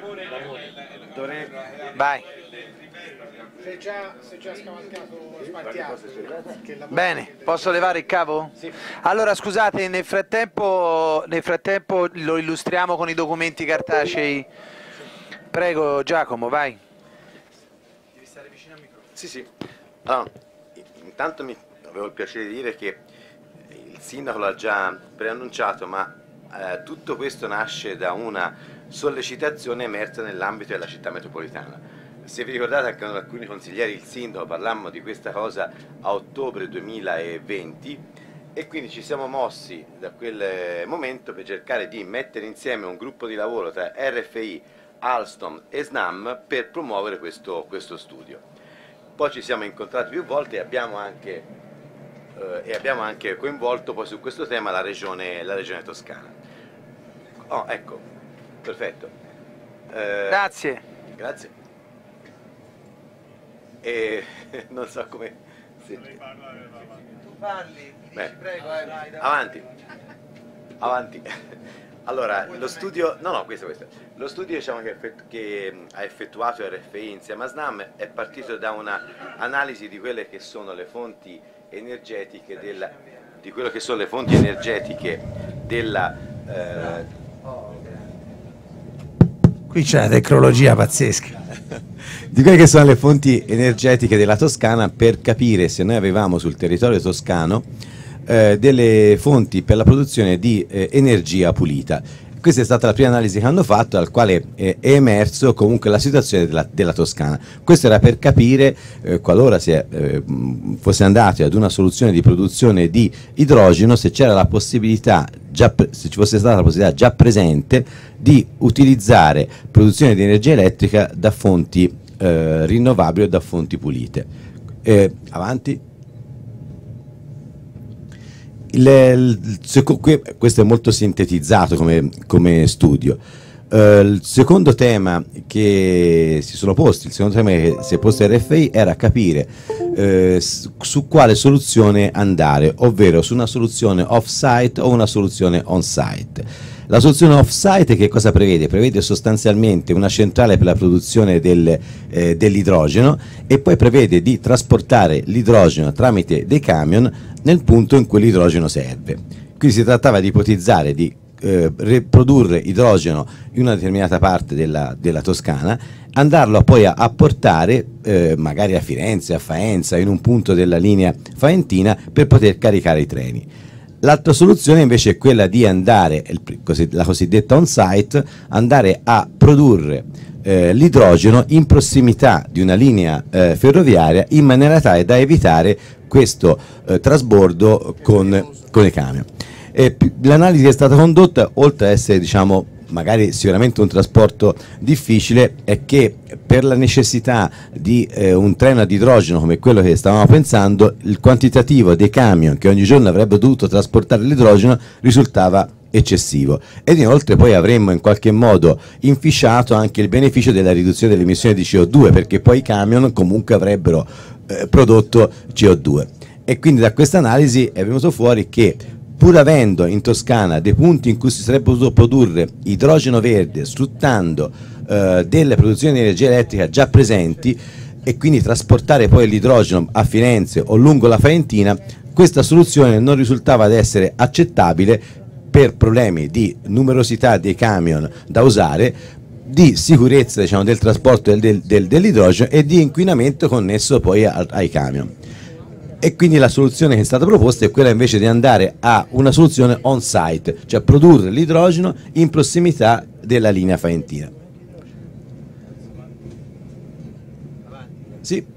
Vai. Se già scavalcato spartiato. Bene, posso levare il cavo? Sì. Allora scusate, nel frattempo lo illustriamo con i documenti cartacei. Prego Giacomo, vai. Devi stare vicino al microfono. Sì. Allora, intanto avevo il piacere di dire che il sindaco l'ha già preannunciato, ma tutto questo nasce da una sollecitazione emersa nell'ambito della città metropolitana. Se vi ricordate, anche con alcuni consiglieri, il sindaco, parlammo di questa cosa a ottobre 2020 e quindi ci siamo mossi da quel momento per cercare di mettere insieme un gruppo di lavoro tra RFI, Alstom e SNAM per promuovere questo studio. Poi ci siamo incontrati più volte e abbiamo anche coinvolto poi su questo tema la regione Toscana. Oh, ecco, perfetto. Grazie. Grazie. E non so come... Tu parli, mi dici prego, vai. Avanti. Allora, lo studio... No, questo. Lo studio, diciamo, che ha effettuato RFI insieme a SNAM è partito da una analisi di quelle che sono le fonti energetiche della Qui c'è una tecnologia pazzesca. Di quelle che sono le fonti energetiche della Toscana, per capire se noi avevamo sul territorio toscano delle fonti per la produzione di energia pulita. Questa è stata la prima analisi che hanno fatto, al quale è emerso comunque la situazione della Toscana. Questo era per capire, qualora fosse andati ad una soluzione di produzione di idrogeno, se c'era la possibilità, se ci fosse stata la possibilità già presente di utilizzare produzione di energia elettrica da fonti rinnovabili o da fonti pulite. Avanti. Questo è molto sintetizzato come studio. Il secondo tema che si sono posti, il secondo tema che si è posto RFI era capire su quale soluzione andare, ovvero su una soluzione off-site o una soluzione on-site. La soluzione off-site che cosa prevede? Prevede sostanzialmente una centrale per la produzione dell'idrogeno e poi prevede di trasportare l'idrogeno tramite dei camion nel punto in cui l'idrogeno serve. Quindi si trattava di ipotizzare di riprodurre idrogeno in una determinata parte della Toscana, andarlo poi a portare magari a Firenze, a Faenza, in un punto della linea faentina per poter caricare i treni. L'altra soluzione invece è quella di andare, la cosiddetta on-site, andare a produrre l'idrogeno in prossimità di una linea ferroviaria in maniera tale da evitare questo trasbordo con i camion. L'analisi che è stata condotta, oltre ad essere, diciamo, magari sicuramente un trasporto difficile, è che per la necessità di un treno ad idrogeno come quello che stavamo pensando, il quantitativo dei camion che ogni giorno avrebbero dovuto trasportare l'idrogeno risultava eccessivo, ed inoltre poi avremmo in qualche modo infisciato anche il beneficio della riduzione delle emissioni di CO2, perché poi i camion comunque avrebbero prodotto CO2. E quindi da questa analisi è venuto fuori che, pur avendo in Toscana dei punti in cui si sarebbe potuto produrre idrogeno verde sfruttando delle produzioni di energia elettrica già presenti, e quindi trasportare poi l'idrogeno a Firenze o lungo la Faentina, questa soluzione non risultava ad essere accettabile per problemi di numerosità dei camion da usare, di sicurezza, diciamo, del trasporto dell'idrogeno e di inquinamento connesso poi ai camion. E quindi la soluzione che è stata proposta è quella invece di andare a una soluzione on site, cioè produrre l'idrogeno in prossimità della linea faentina. Sì.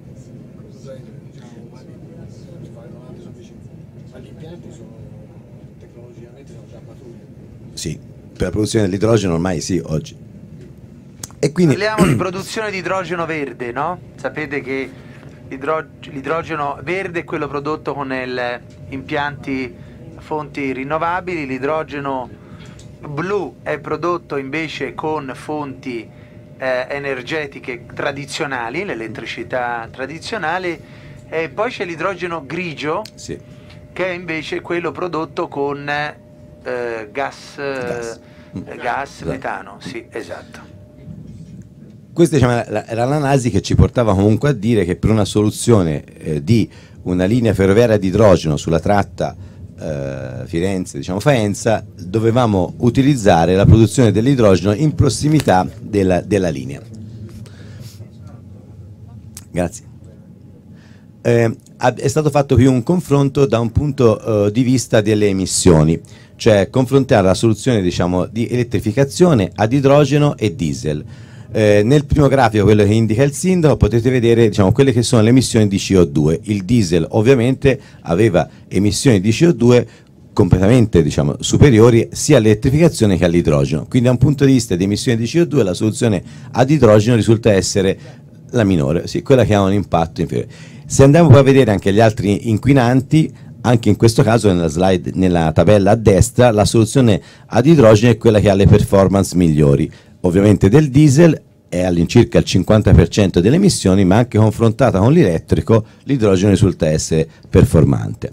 Sì, per la produzione dell'idrogeno ormai sì, oggi. E quindi parliamo di produzione di idrogeno verde, no? Sapete che l'idrogeno verde è quello prodotto con impianti a fonti rinnovabili, l'idrogeno blu è prodotto invece con fonti energetiche tradizionali, l'elettricità tradizionale, e poi c'è l'idrogeno grigio, sì, che è invece quello prodotto con gas, metano, sì, esatto. Questa, diciamo, era l'analisi che ci portava comunque a dire che per una soluzione di una linea ferroviaria di idrogeno sulla tratta Firenze, diciamo Faenza, dovevamo utilizzare la produzione dell'idrogeno in prossimità della linea. Grazie. È stato fatto qui un confronto da un punto di vista delle emissioni, cioè confrontare la soluzione, diciamo, di elettrificazione ad idrogeno e diesel. Nel primo grafico, quello che indica il sindaco, potete vedere, diciamo, quelle che sono le emissioni di CO2. Il diesel ovviamente aveva emissioni di CO2 completamente, diciamo, superiori sia all'elettrificazione che all'idrogeno, quindi da un punto di vista di emissioni di CO2 la soluzione ad idrogeno risulta essere la minore, sì, quella che ha un impatto inferiore. Se andiamo poi a vedere anche gli altri inquinanti, anche in questo caso nella slide, nella tabella a destra, la soluzione ad idrogeno è quella che ha le performance migliori. Ovviamente del diesel è all'incirca il 50% delle emissioni, ma anche confrontata con l'elettrico l'idrogeno risulta essere performante.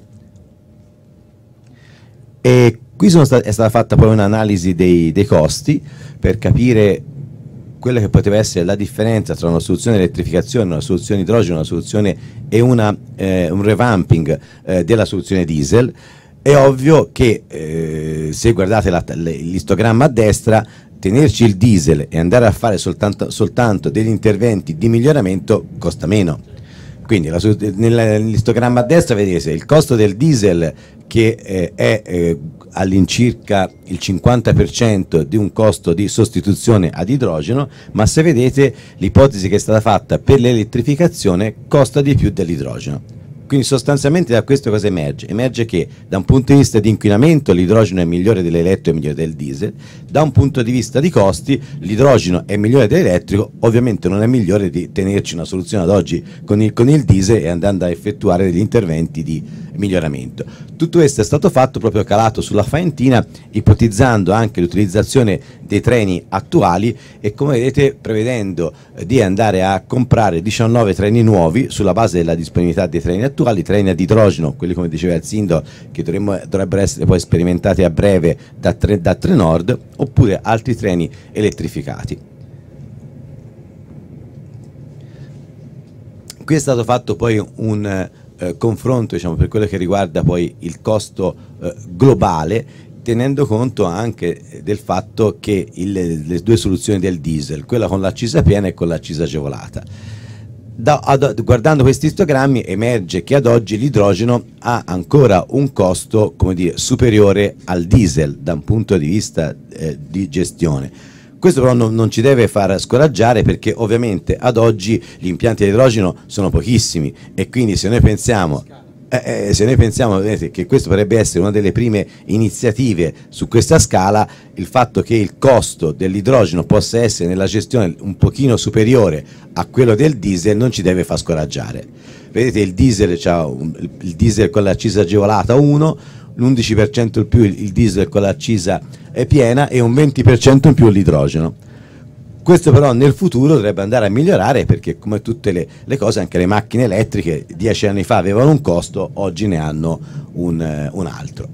E qui è stata fatta poi un'analisi dei costi per capire quella che poteva essere la differenza tra una soluzione di elettrificazione, una soluzione idrogeno, una soluzione e un revamping della soluzione diesel. È ovvio che se guardate l'istogramma a destra, tenerci il diesel e andare a fare soltanto degli interventi di miglioramento costa meno. Quindi nell'istogramma a destra vedete il costo del diesel che è all'incirca il 50% di un costo di sostituzione ad idrogeno, ma se vedete l'ipotesi che è stata fatta per l'elettrificazione costa di più dell'idrogeno. Quindi sostanzialmente da questo cosa emerge? Emerge che da un punto di vista di inquinamento l'idrogeno è migliore dell'elettrico, è migliore del diesel, da un punto di vista di costi l'idrogeno è migliore dell'elettrico, ovviamente non è migliore di tenerci una soluzione ad oggi con il diesel e andando a effettuare degli interventi di miglioramento. Tutto questo è stato fatto proprio calato sulla Faentina, ipotizzando anche l'utilizzazione dei treni attuali e, come vedete, prevedendo di andare a comprare 19 treni nuovi sulla base della disponibilità dei treni attuali, treni ad idrogeno, quelli, come diceva il sindaco, che dovrebbero essere poi sperimentati a breve da Trenord, oppure altri treni elettrificati. Qui è stato fatto poi un confronto, diciamo, per quello che riguarda poi il costo globale, tenendo conto anche del fatto che le due soluzioni del diesel, quella con l'accisa piena e con l'accisa agevolata, guardando questi istogrammi emerge che ad oggi l'idrogeno ha ancora un costo, come dire, superiore al diesel da un punto di vista di gestione. Questo però non ci deve far scoraggiare, perché ovviamente ad oggi gli impianti di idrogeno sono pochissimi e quindi se noi pensiamo vedete, che questo potrebbe essere una delle prime iniziative su questa scala, il fatto che il costo dell'idrogeno possa essere nella gestione un pochino superiore a quello del diesel non ci deve far scoraggiare. Vedete, il diesel con l'accisa agevolata 1, l'11% in più il diesel con l'accisa è piena e un 20% in più l'idrogeno. Questo però nel futuro dovrebbe andare a migliorare, perché come tutte le cose anche le macchine elettriche 10 anni fa avevano un costo, oggi ne hanno un altro.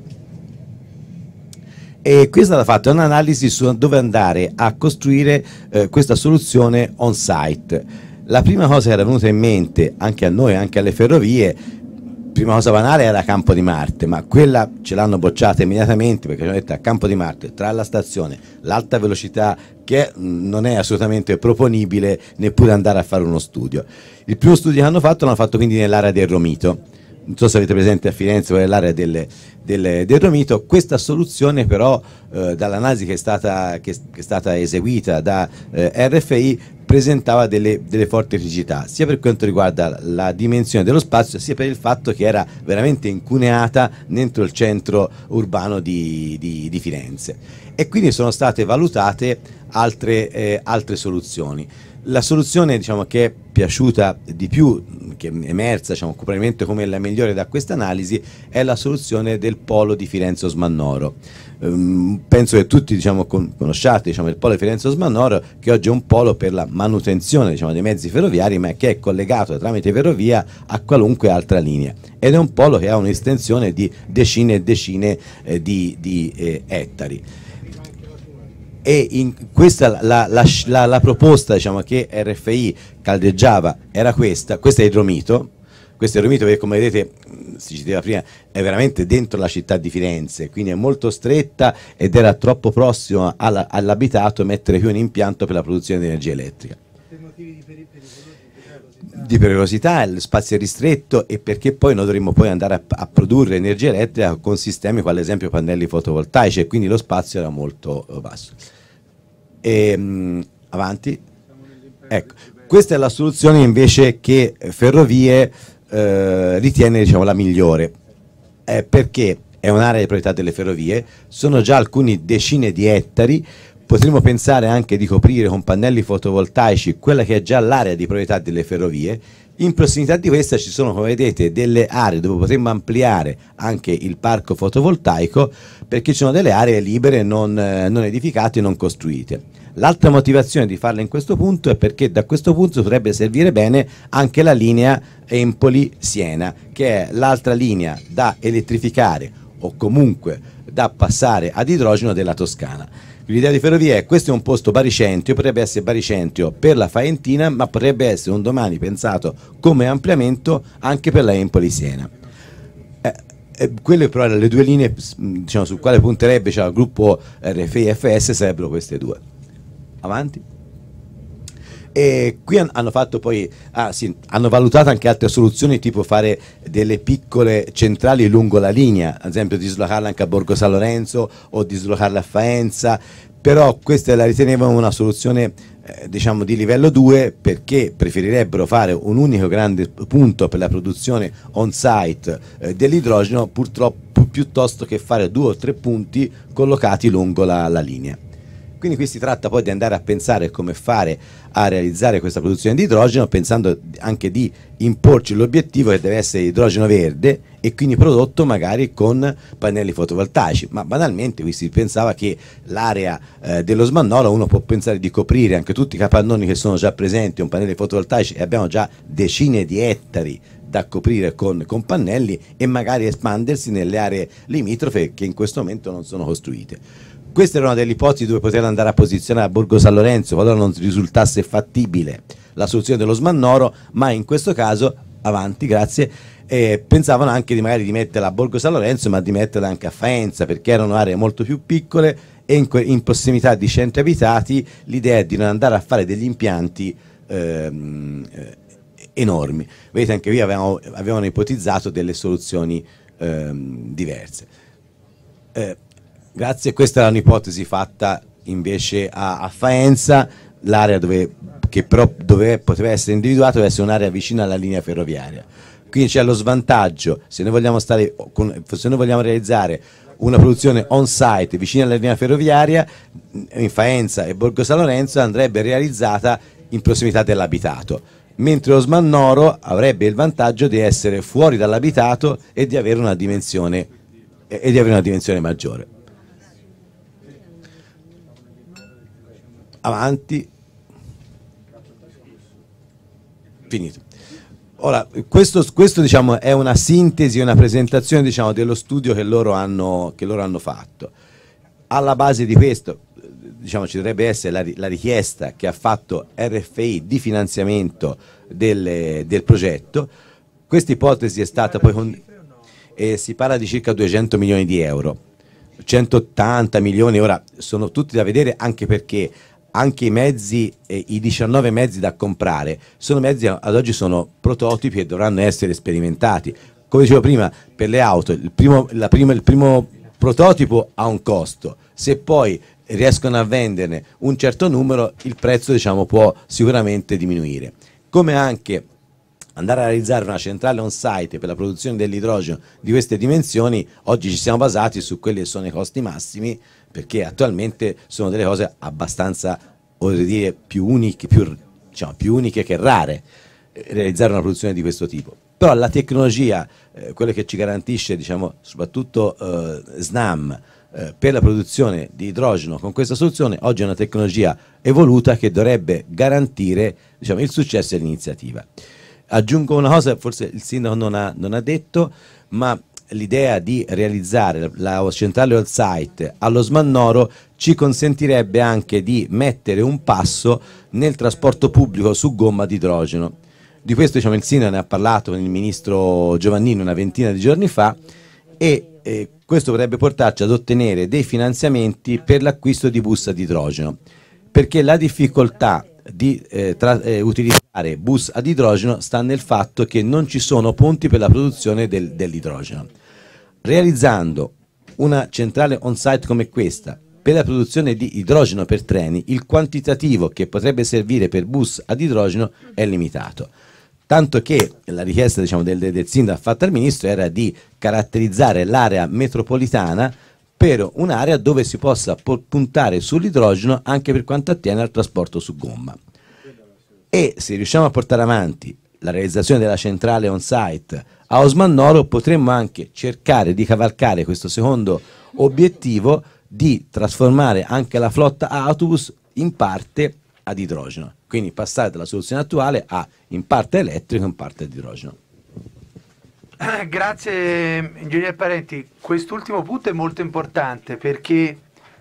E qui è stata fatta un'analisi su dove andare a costruire questa soluzione on site. La prima cosa che era venuta in mente anche a noi, anche alle ferrovie, prima cosa banale era Campo di Marte, ma quella ce l'hanno bocciata immediatamente, perché ci hanno detto a Campo di Marte, tra la stazione, l'alta velocità, che non è assolutamente proponibile neppure andare a fare uno studio. Il primo studio che hanno fatto quindi nell'area del Romito. Non so se avete presente a Firenze qual è l'area del Romito. Questa soluzione però dall'analisi che è stata eseguita da RFI presentava delle forti rigidità, sia per quanto riguarda la dimensione dello spazio, sia per il fatto che era veramente incuneata dentro il centro urbano di Firenze, e quindi sono state valutate altre soluzioni. La soluzione, diciamo, che è piaciuta di più, che è emersa, diciamo, probabilmente come la migliore da questa analisi, è la soluzione del polo di Firenze-Osmannoro. Penso che tutti, diciamo, conosciate, diciamo, il polo di Firenze-Osmannoro, che oggi è un polo per la manutenzione, diciamo, dei mezzi ferroviari, ma che è collegato tramite ferrovia a qualunque altra linea, ed è un polo che ha un'estensione di decine e decine di ettari. E in questa la proposta, diciamo, che RFI caldeggiava era questa è il Romito. Questo è il Romito, che come vedete, si diceva prima, è veramente dentro la città di Firenze, quindi è molto stretta ed era troppo prossimo all'abitato mettere qui un impianto per la produzione di energia elettrica. Per motivi di pericolosità, il spazio è ristretto, e perché poi noi dovremmo poi andare a produrre energia elettrica con sistemi quali ad esempio pannelli fotovoltaici, e quindi lo spazio era molto basso. Avanti. Ecco, questa è la soluzione invece che Ferrovie ritiene, diciamo, la migliore, perché è un'area di proprietà delle ferrovie, sono già alcuni decine di ettari. Potremmo pensare anche di coprire con pannelli fotovoltaici quella che è già l'area di proprietà delle ferrovie. In prossimità di questa ci sono, come vedete, delle aree dove potremmo ampliare anche il parco fotovoltaico, perché ci sono delle aree libere non edificate e non costruite. L'altra motivazione di farla in questo punto è perché da questo punto potrebbe servire bene anche la linea Empoli-Siena, che è l'altra linea da elettrificare o comunque da passare ad idrogeno della Toscana. L'idea di Ferrovie è: questo è un posto baricentio, potrebbe essere baricentio per la Faentina, ma potrebbe essere un domani pensato come ampliamento anche per la Empoli-Siena. Quelle però le due linee, diciamo, su quale punterebbe, cioè, il gruppo RFI FS, sarebbero queste due. Avanti. E qui hanno fatto poi, hanno valutato anche altre soluzioni, tipo fare delle piccole centrali lungo la linea, ad esempio dislocarla anche a Borgo San Lorenzo o dislocarla a Faenza, però questa la ritenevano una soluzione diciamo di livello 2, perché preferirebbero fare un unico grande punto per la produzione on site dell'idrogeno, purtroppo, piuttosto che fare 2 o 3 punti collocati lungo la linea. Quindi qui si tratta poi di andare a pensare come fare a realizzare questa produzione di idrogeno, pensando anche di imporci l'obiettivo che deve essere idrogeno verde, e quindi prodotto magari con pannelli fotovoltaici. Ma banalmente qui si pensava che l'area dello Smannolo, uno può pensare di coprire anche tutti i capannoni che sono già presenti con pannelli fotovoltaici, e abbiamo già decine di ettari da coprire con pannelli, e magari espandersi nelle aree limitrofe che in questo momento non sono costruite. Queste erano delle ipotesi dove poter andare a posizionare a Borgo San Lorenzo qualora non risultasse fattibile la soluzione dello Smannoro, ma in questo caso, avanti, grazie, pensavano anche magari di metterla a Borgo San Lorenzo, ma di metterla anche a Faenza, perché erano aree molto più piccole e in prossimità di centri abitati. L'idea è di non andare a fare degli impianti enormi. Vedete, anche qui avevano ipotizzato delle soluzioni diverse. Grazie, questa era un'ipotesi fatta invece a Faenza. L'area che però poteva essere individuata doveva essere un'area vicina alla linea ferroviaria. Quindi c'è lo svantaggio, se noi vogliamo realizzare una produzione on site vicina alla linea ferroviaria, in Faenza e Borgo San Lorenzo andrebbe realizzata in prossimità dell'abitato, mentre lo Smannoro avrebbe il vantaggio di essere fuori dall'abitato e di avere una dimensione e di avere una dimensione maggiore. Avanti. Finito. Ora, questo diciamo, è una sintesi, una presentazione, diciamo, dello studio che loro hanno fatto. Alla base di questo, diciamo, ci dovrebbe essere la richiesta che ha fatto RFI di finanziamento del progetto. Questa ipotesi è stata poi si parla di circa 200 milioni di euro, 180 milioni, ora sono tutti da vedere, anche perché anche i mezzi, i 19 mezzi da comprare, sono mezzi ad oggi sono prototipi e dovranno essere sperimentati. Come dicevo prima, per le auto il primo prototipo ha un costo, se poi riescono a venderne un certo numero il prezzo, diciamo, può sicuramente diminuire. Come anche andare a realizzare una centrale on site per la produzione dell'idrogeno di queste dimensioni, oggi ci siamo basati su quelli che sono i costi massimi, perché attualmente sono delle cose abbastanza, vorrei dire, più uniche che rare, realizzare una produzione di questo tipo. Però la tecnologia, quella che ci garantisce, diciamo, soprattutto Snam, per la produzione di idrogeno con questa soluzione, oggi è una tecnologia evoluta che dovrebbe garantire, diciamo, il successo dell'iniziativa. Aggiungo una cosa, forse il sindaco non ha detto, ma l'idea di realizzare la centrale on site allo Smannoro ci consentirebbe anche di mettere un passo nel trasporto pubblico su gomma di idrogeno. Di questo, diciamo, il sindaco ne ha parlato con il ministro Giovannini una ventina di giorni fa, e questo potrebbe portarci ad ottenere dei finanziamenti per l'acquisto di bus ad idrogeno, perché la difficoltà di utilizzare bus ad idrogeno sta nel fatto che non ci sono ponti per la produzione dell'idrogeno. Realizzando una centrale on site come questa per la produzione di idrogeno per treni, il quantitativo che potrebbe servire per bus ad idrogeno è limitato, tanto che la richiesta, diciamo, del sindaco fatta al ministro era di caratterizzare l'area metropolitana per un'area dove si possa puntare sull'idrogeno anche per quanto attiene al trasporto su gomma. E se riusciamo a portare avanti la realizzazione della centrale on site a Osmannoro, potremmo anche cercare di cavalcare questo secondo obiettivo di trasformare anche la flotta autobus in parte ad idrogeno, quindi passare dalla soluzione attuale a in parte elettrico e in parte ad idrogeno. Grazie Ingegner Parenti, quest'ultimo punto è molto importante, perché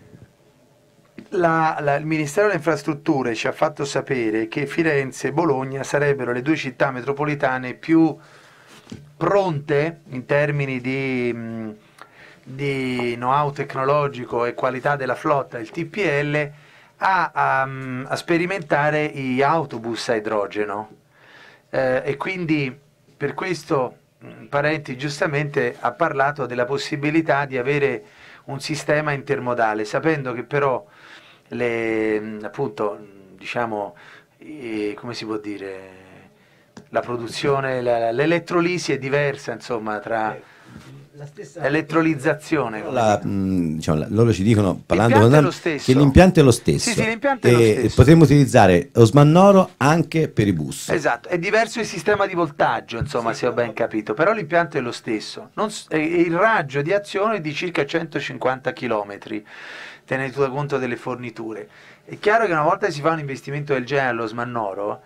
il Ministero delle Infrastrutture ci ha fatto sapere che Firenze e Bologna sarebbero le due città metropolitane più pronte in termini di know-how tecnologico e qualità della flotta, il TPL, a sperimentare gli autobus a idrogeno, e quindi per questo Parenti giustamente ha parlato della possibilità di avere un sistema intermodale, sapendo che però appunto, diciamo, come si può dire, la produzione, l'elettrolisi è diversa, insomma, tra elettrolizzazione. Diciamo, loro ci dicono, parlando con L'impianto è lo stesso. che l'impianto è lo stesso. Sì, l'impianto è lo stesso. Potremmo utilizzare Osmannoro anche per i bus. Esatto, è diverso il sistema di voltaggio, insomma, se ho ben capito, però l'impianto è lo stesso. Il raggio di azione è di circa 150 km, tenendo conto delle forniture. È chiaro che una volta che si fa un investimento del genere allo Smannoro,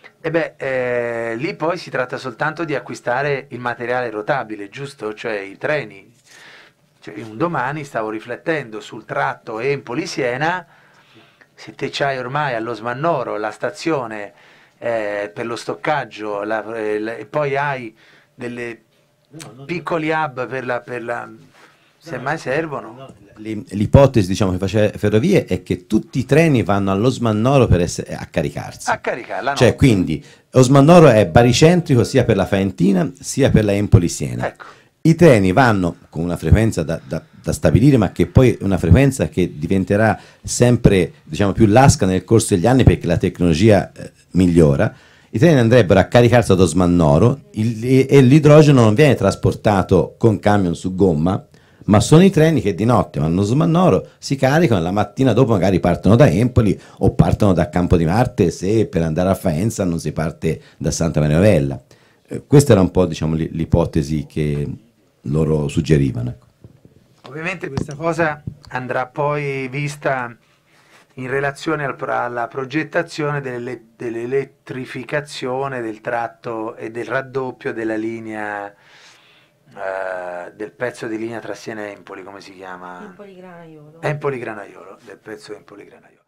lì poi si tratta soltanto di acquistare il materiale rotabile, giusto? Cioè i treni. Cioè, un domani stavo riflettendo sul tratto Empoli-Siena, se te c'hai ormai allo Smannoro la stazione per lo stoccaggio e poi hai delle piccoli hub per la se mai servono. L'ipotesi, diciamo, che faceva Ferrovie è che tutti i treni vanno allo Smannoro per a caricarsi. A caricarla, no? Cioè, quindi Osmannoro è baricentrico sia per la Faentina sia per la Empoli-Siena. Ecco. I treni vanno con una frequenza da stabilire, ma che poi è una frequenza che diventerà sempre, diciamo, più lasca nel corso degli anni, perché la tecnologia migliora. I treni andrebbero a caricarsi ad Osmannoro e l'idrogeno non viene trasportato con camion su gomma, ma sono i treni che di notte vanno a Osmannoro, si caricano e la mattina dopo magari partono da Empoli o partono da Campo di Marte, se per andare a Faenza non si parte da Santa Maria Novella. Questa era un po', diciamo, l'ipotesi che loro suggerivano. Ecco. Ovviamente questa cosa andrà poi vista in relazione alla progettazione dell'elettrificazione del tratto e del raddoppio della linea, del pezzo di linea tra Siena e Empoli, come si chiama? Empoli Granaiolo. Empoli Granaiolo, del pezzo Empoli Granaiolo.